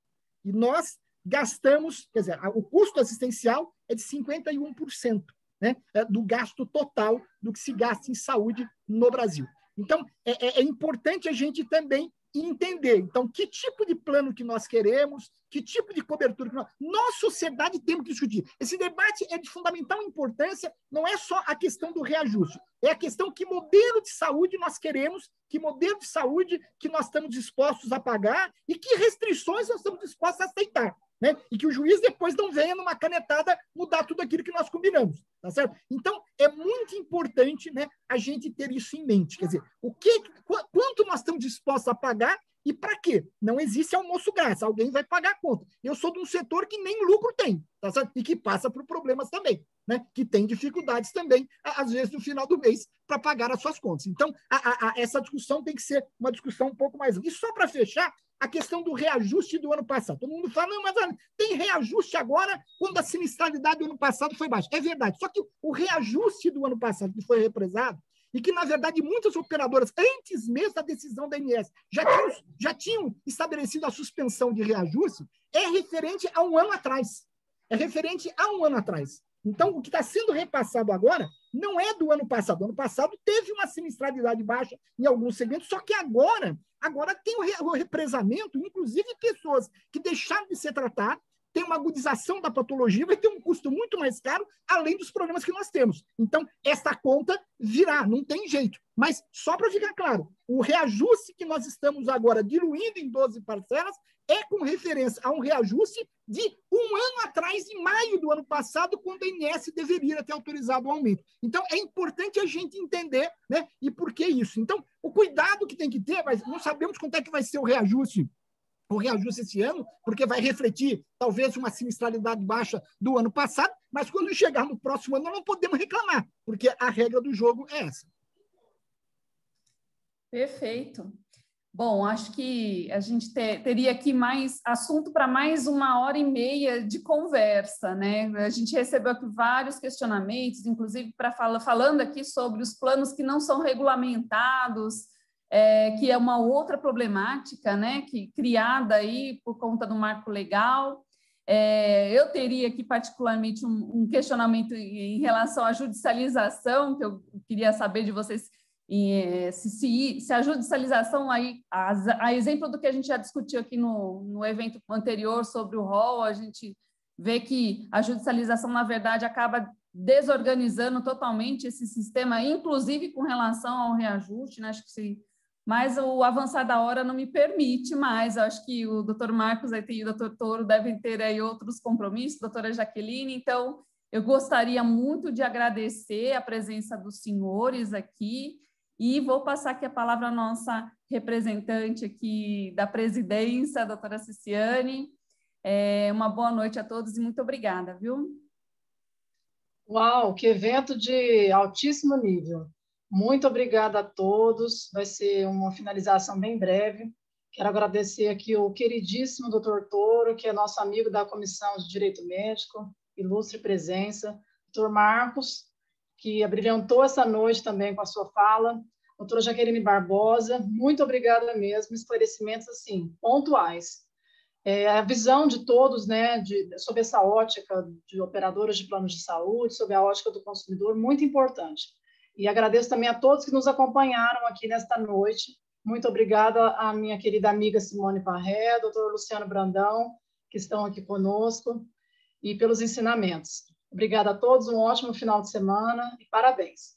E nós gastamos, quer dizer, o custo assistencial é de cinquenta e um por cento, né, do gasto total do que se gasta em saúde no Brasil. Então, é, é importante a gente também entender, então, que tipo de plano que nós queremos, que tipo de cobertura que nós... Nós, sociedade, temos que discutir. Esse debate é de fundamental importância, não é só a questão do reajuste, é a questão que modelo de saúde nós queremos, que modelo de saúde que nós estamos dispostos a pagar e que restrições nós estamos dispostos a aceitar, né? E que o juiz depois não venha numa canetada mudar tudo aquilo que nós combinamos, tá certo? Então, é muito importante, né, a gente ter isso em mente, quer dizer, o que, quanto nós estamos dispostos a pagar e para quê? Não existe almoço grátis, alguém vai pagar a conta. Eu sou de um setor que nem lucro tem, tá certo? E que passa por problemas também, né? Que tem dificuldades também, às vezes, no final do mês, para pagar as suas contas. Então, a, a, a, essa discussão tem que ser uma discussão um pouco mais ampla. E só para fechar, a questão do reajuste do ano passado. Todo mundo fala, não, mas tem reajuste agora quando a sinistralidade do ano passado foi baixa. É verdade, só que o reajuste do ano passado, que foi represado, e que, na verdade, muitas operadoras, antes mesmo da decisão da A N S, já tinham, já tinham estabelecido a suspensão de reajuste, é referente a um ano atrás. É referente a um ano atrás. Então, o que está sendo repassado agora não é do ano passado. O ano passado teve uma sinistralidade baixa em alguns segmentos, só que agora, agora tem o represamento, inclusive pessoas que deixaram de ser tratadas, tem uma agudização da patologia, vai ter um custo muito mais caro, além dos problemas que nós temos. Então, essa conta virá, não tem jeito. Mas, só para ficar claro, o reajuste que nós estamos agora diluindo em doze parcelas é com referência a um reajuste de um ano atrás, em maio do ano passado, quando a I N S deveria ter autorizado o aumento. Então, é importante a gente entender, né, e por que isso. Então, o cuidado que tem que ter, mas não sabemos quanto é que vai ser o reajuste, o reajuste esse ano, porque vai refletir, talvez, uma sinistralidade baixa do ano passado, mas quando chegar no próximo ano, nós não podemos reclamar, porque a regra do jogo é essa. Perfeito. Bom, acho que a gente ter, teria aqui mais assunto para mais uma hora e meia de conversa, né? A gente recebeu aqui vários questionamentos, inclusive para fala, falando aqui sobre os planos que não são regulamentados, é, que é uma outra problemática, né? Que criada aí por conta do marco legal. É, eu teria aqui particularmente um, um questionamento em relação à judicialização, que eu queria saber de vocês. E, se, se, se a judicialização, aí, a, a exemplo do que a gente já discutiu aqui no, no evento anterior sobre o rol, a gente vê que a judicialização, na verdade, acaba desorganizando totalmente esse sistema, inclusive com relação ao reajuste, né? Acho que se, mas o avançar da hora não me permite mais. Eu acho que o doutor Marcos aí tem, e o doutor Toro devem ter aí outros compromissos, doutora Jaqueline, então eu gostaria muito de agradecer a presença dos senhores aqui. E vou passar aqui a palavra à nossa representante aqui da presidência, a doutora Ciciane. É, uma boa noite a todos e muito obrigada, viu? Uau, que evento de altíssimo nível. Muito obrigada a todos. Vai ser uma finalização bem breve. Quero agradecer aqui o queridíssimo doutor Toro, que é nosso amigo da Comissão de Direito Médico, ilustre presença. doutor Marcos, que abrilhantou essa noite também com a sua fala. Doutora Jaqueline Barbosa, muito obrigada mesmo, esclarecimentos assim, pontuais. É, a visão de todos, né, de, sobre essa ótica de operadoras de planos de saúde, sobre a ótica do consumidor, muito importante. E agradeço também a todos que nos acompanharam aqui nesta noite. Muito obrigada à minha querida amiga Simone Parré, doutor Luciano Brandão, que estão aqui conosco, e pelos ensinamentos. Obrigada a todos, um ótimo final de semana e parabéns.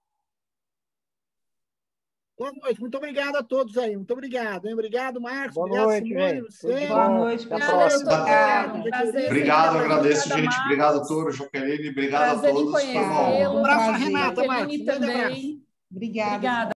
Boa noite, muito obrigado a todos aí, muito obrigado, hein? Obrigado, Marcos, Boa obrigado, noite, Simone, gente. você. Boa noite, até a pessoal. próxima. Obrigada. Prazer, obrigado, agradeço, gente. Marcos. Obrigado, Toro, Jaqueline, obrigado Prazer a todos. Em conhecê-lo. Um abraço, Prazer. Renata, Marcos. Jaqueline também. Obrigada. Obrigada.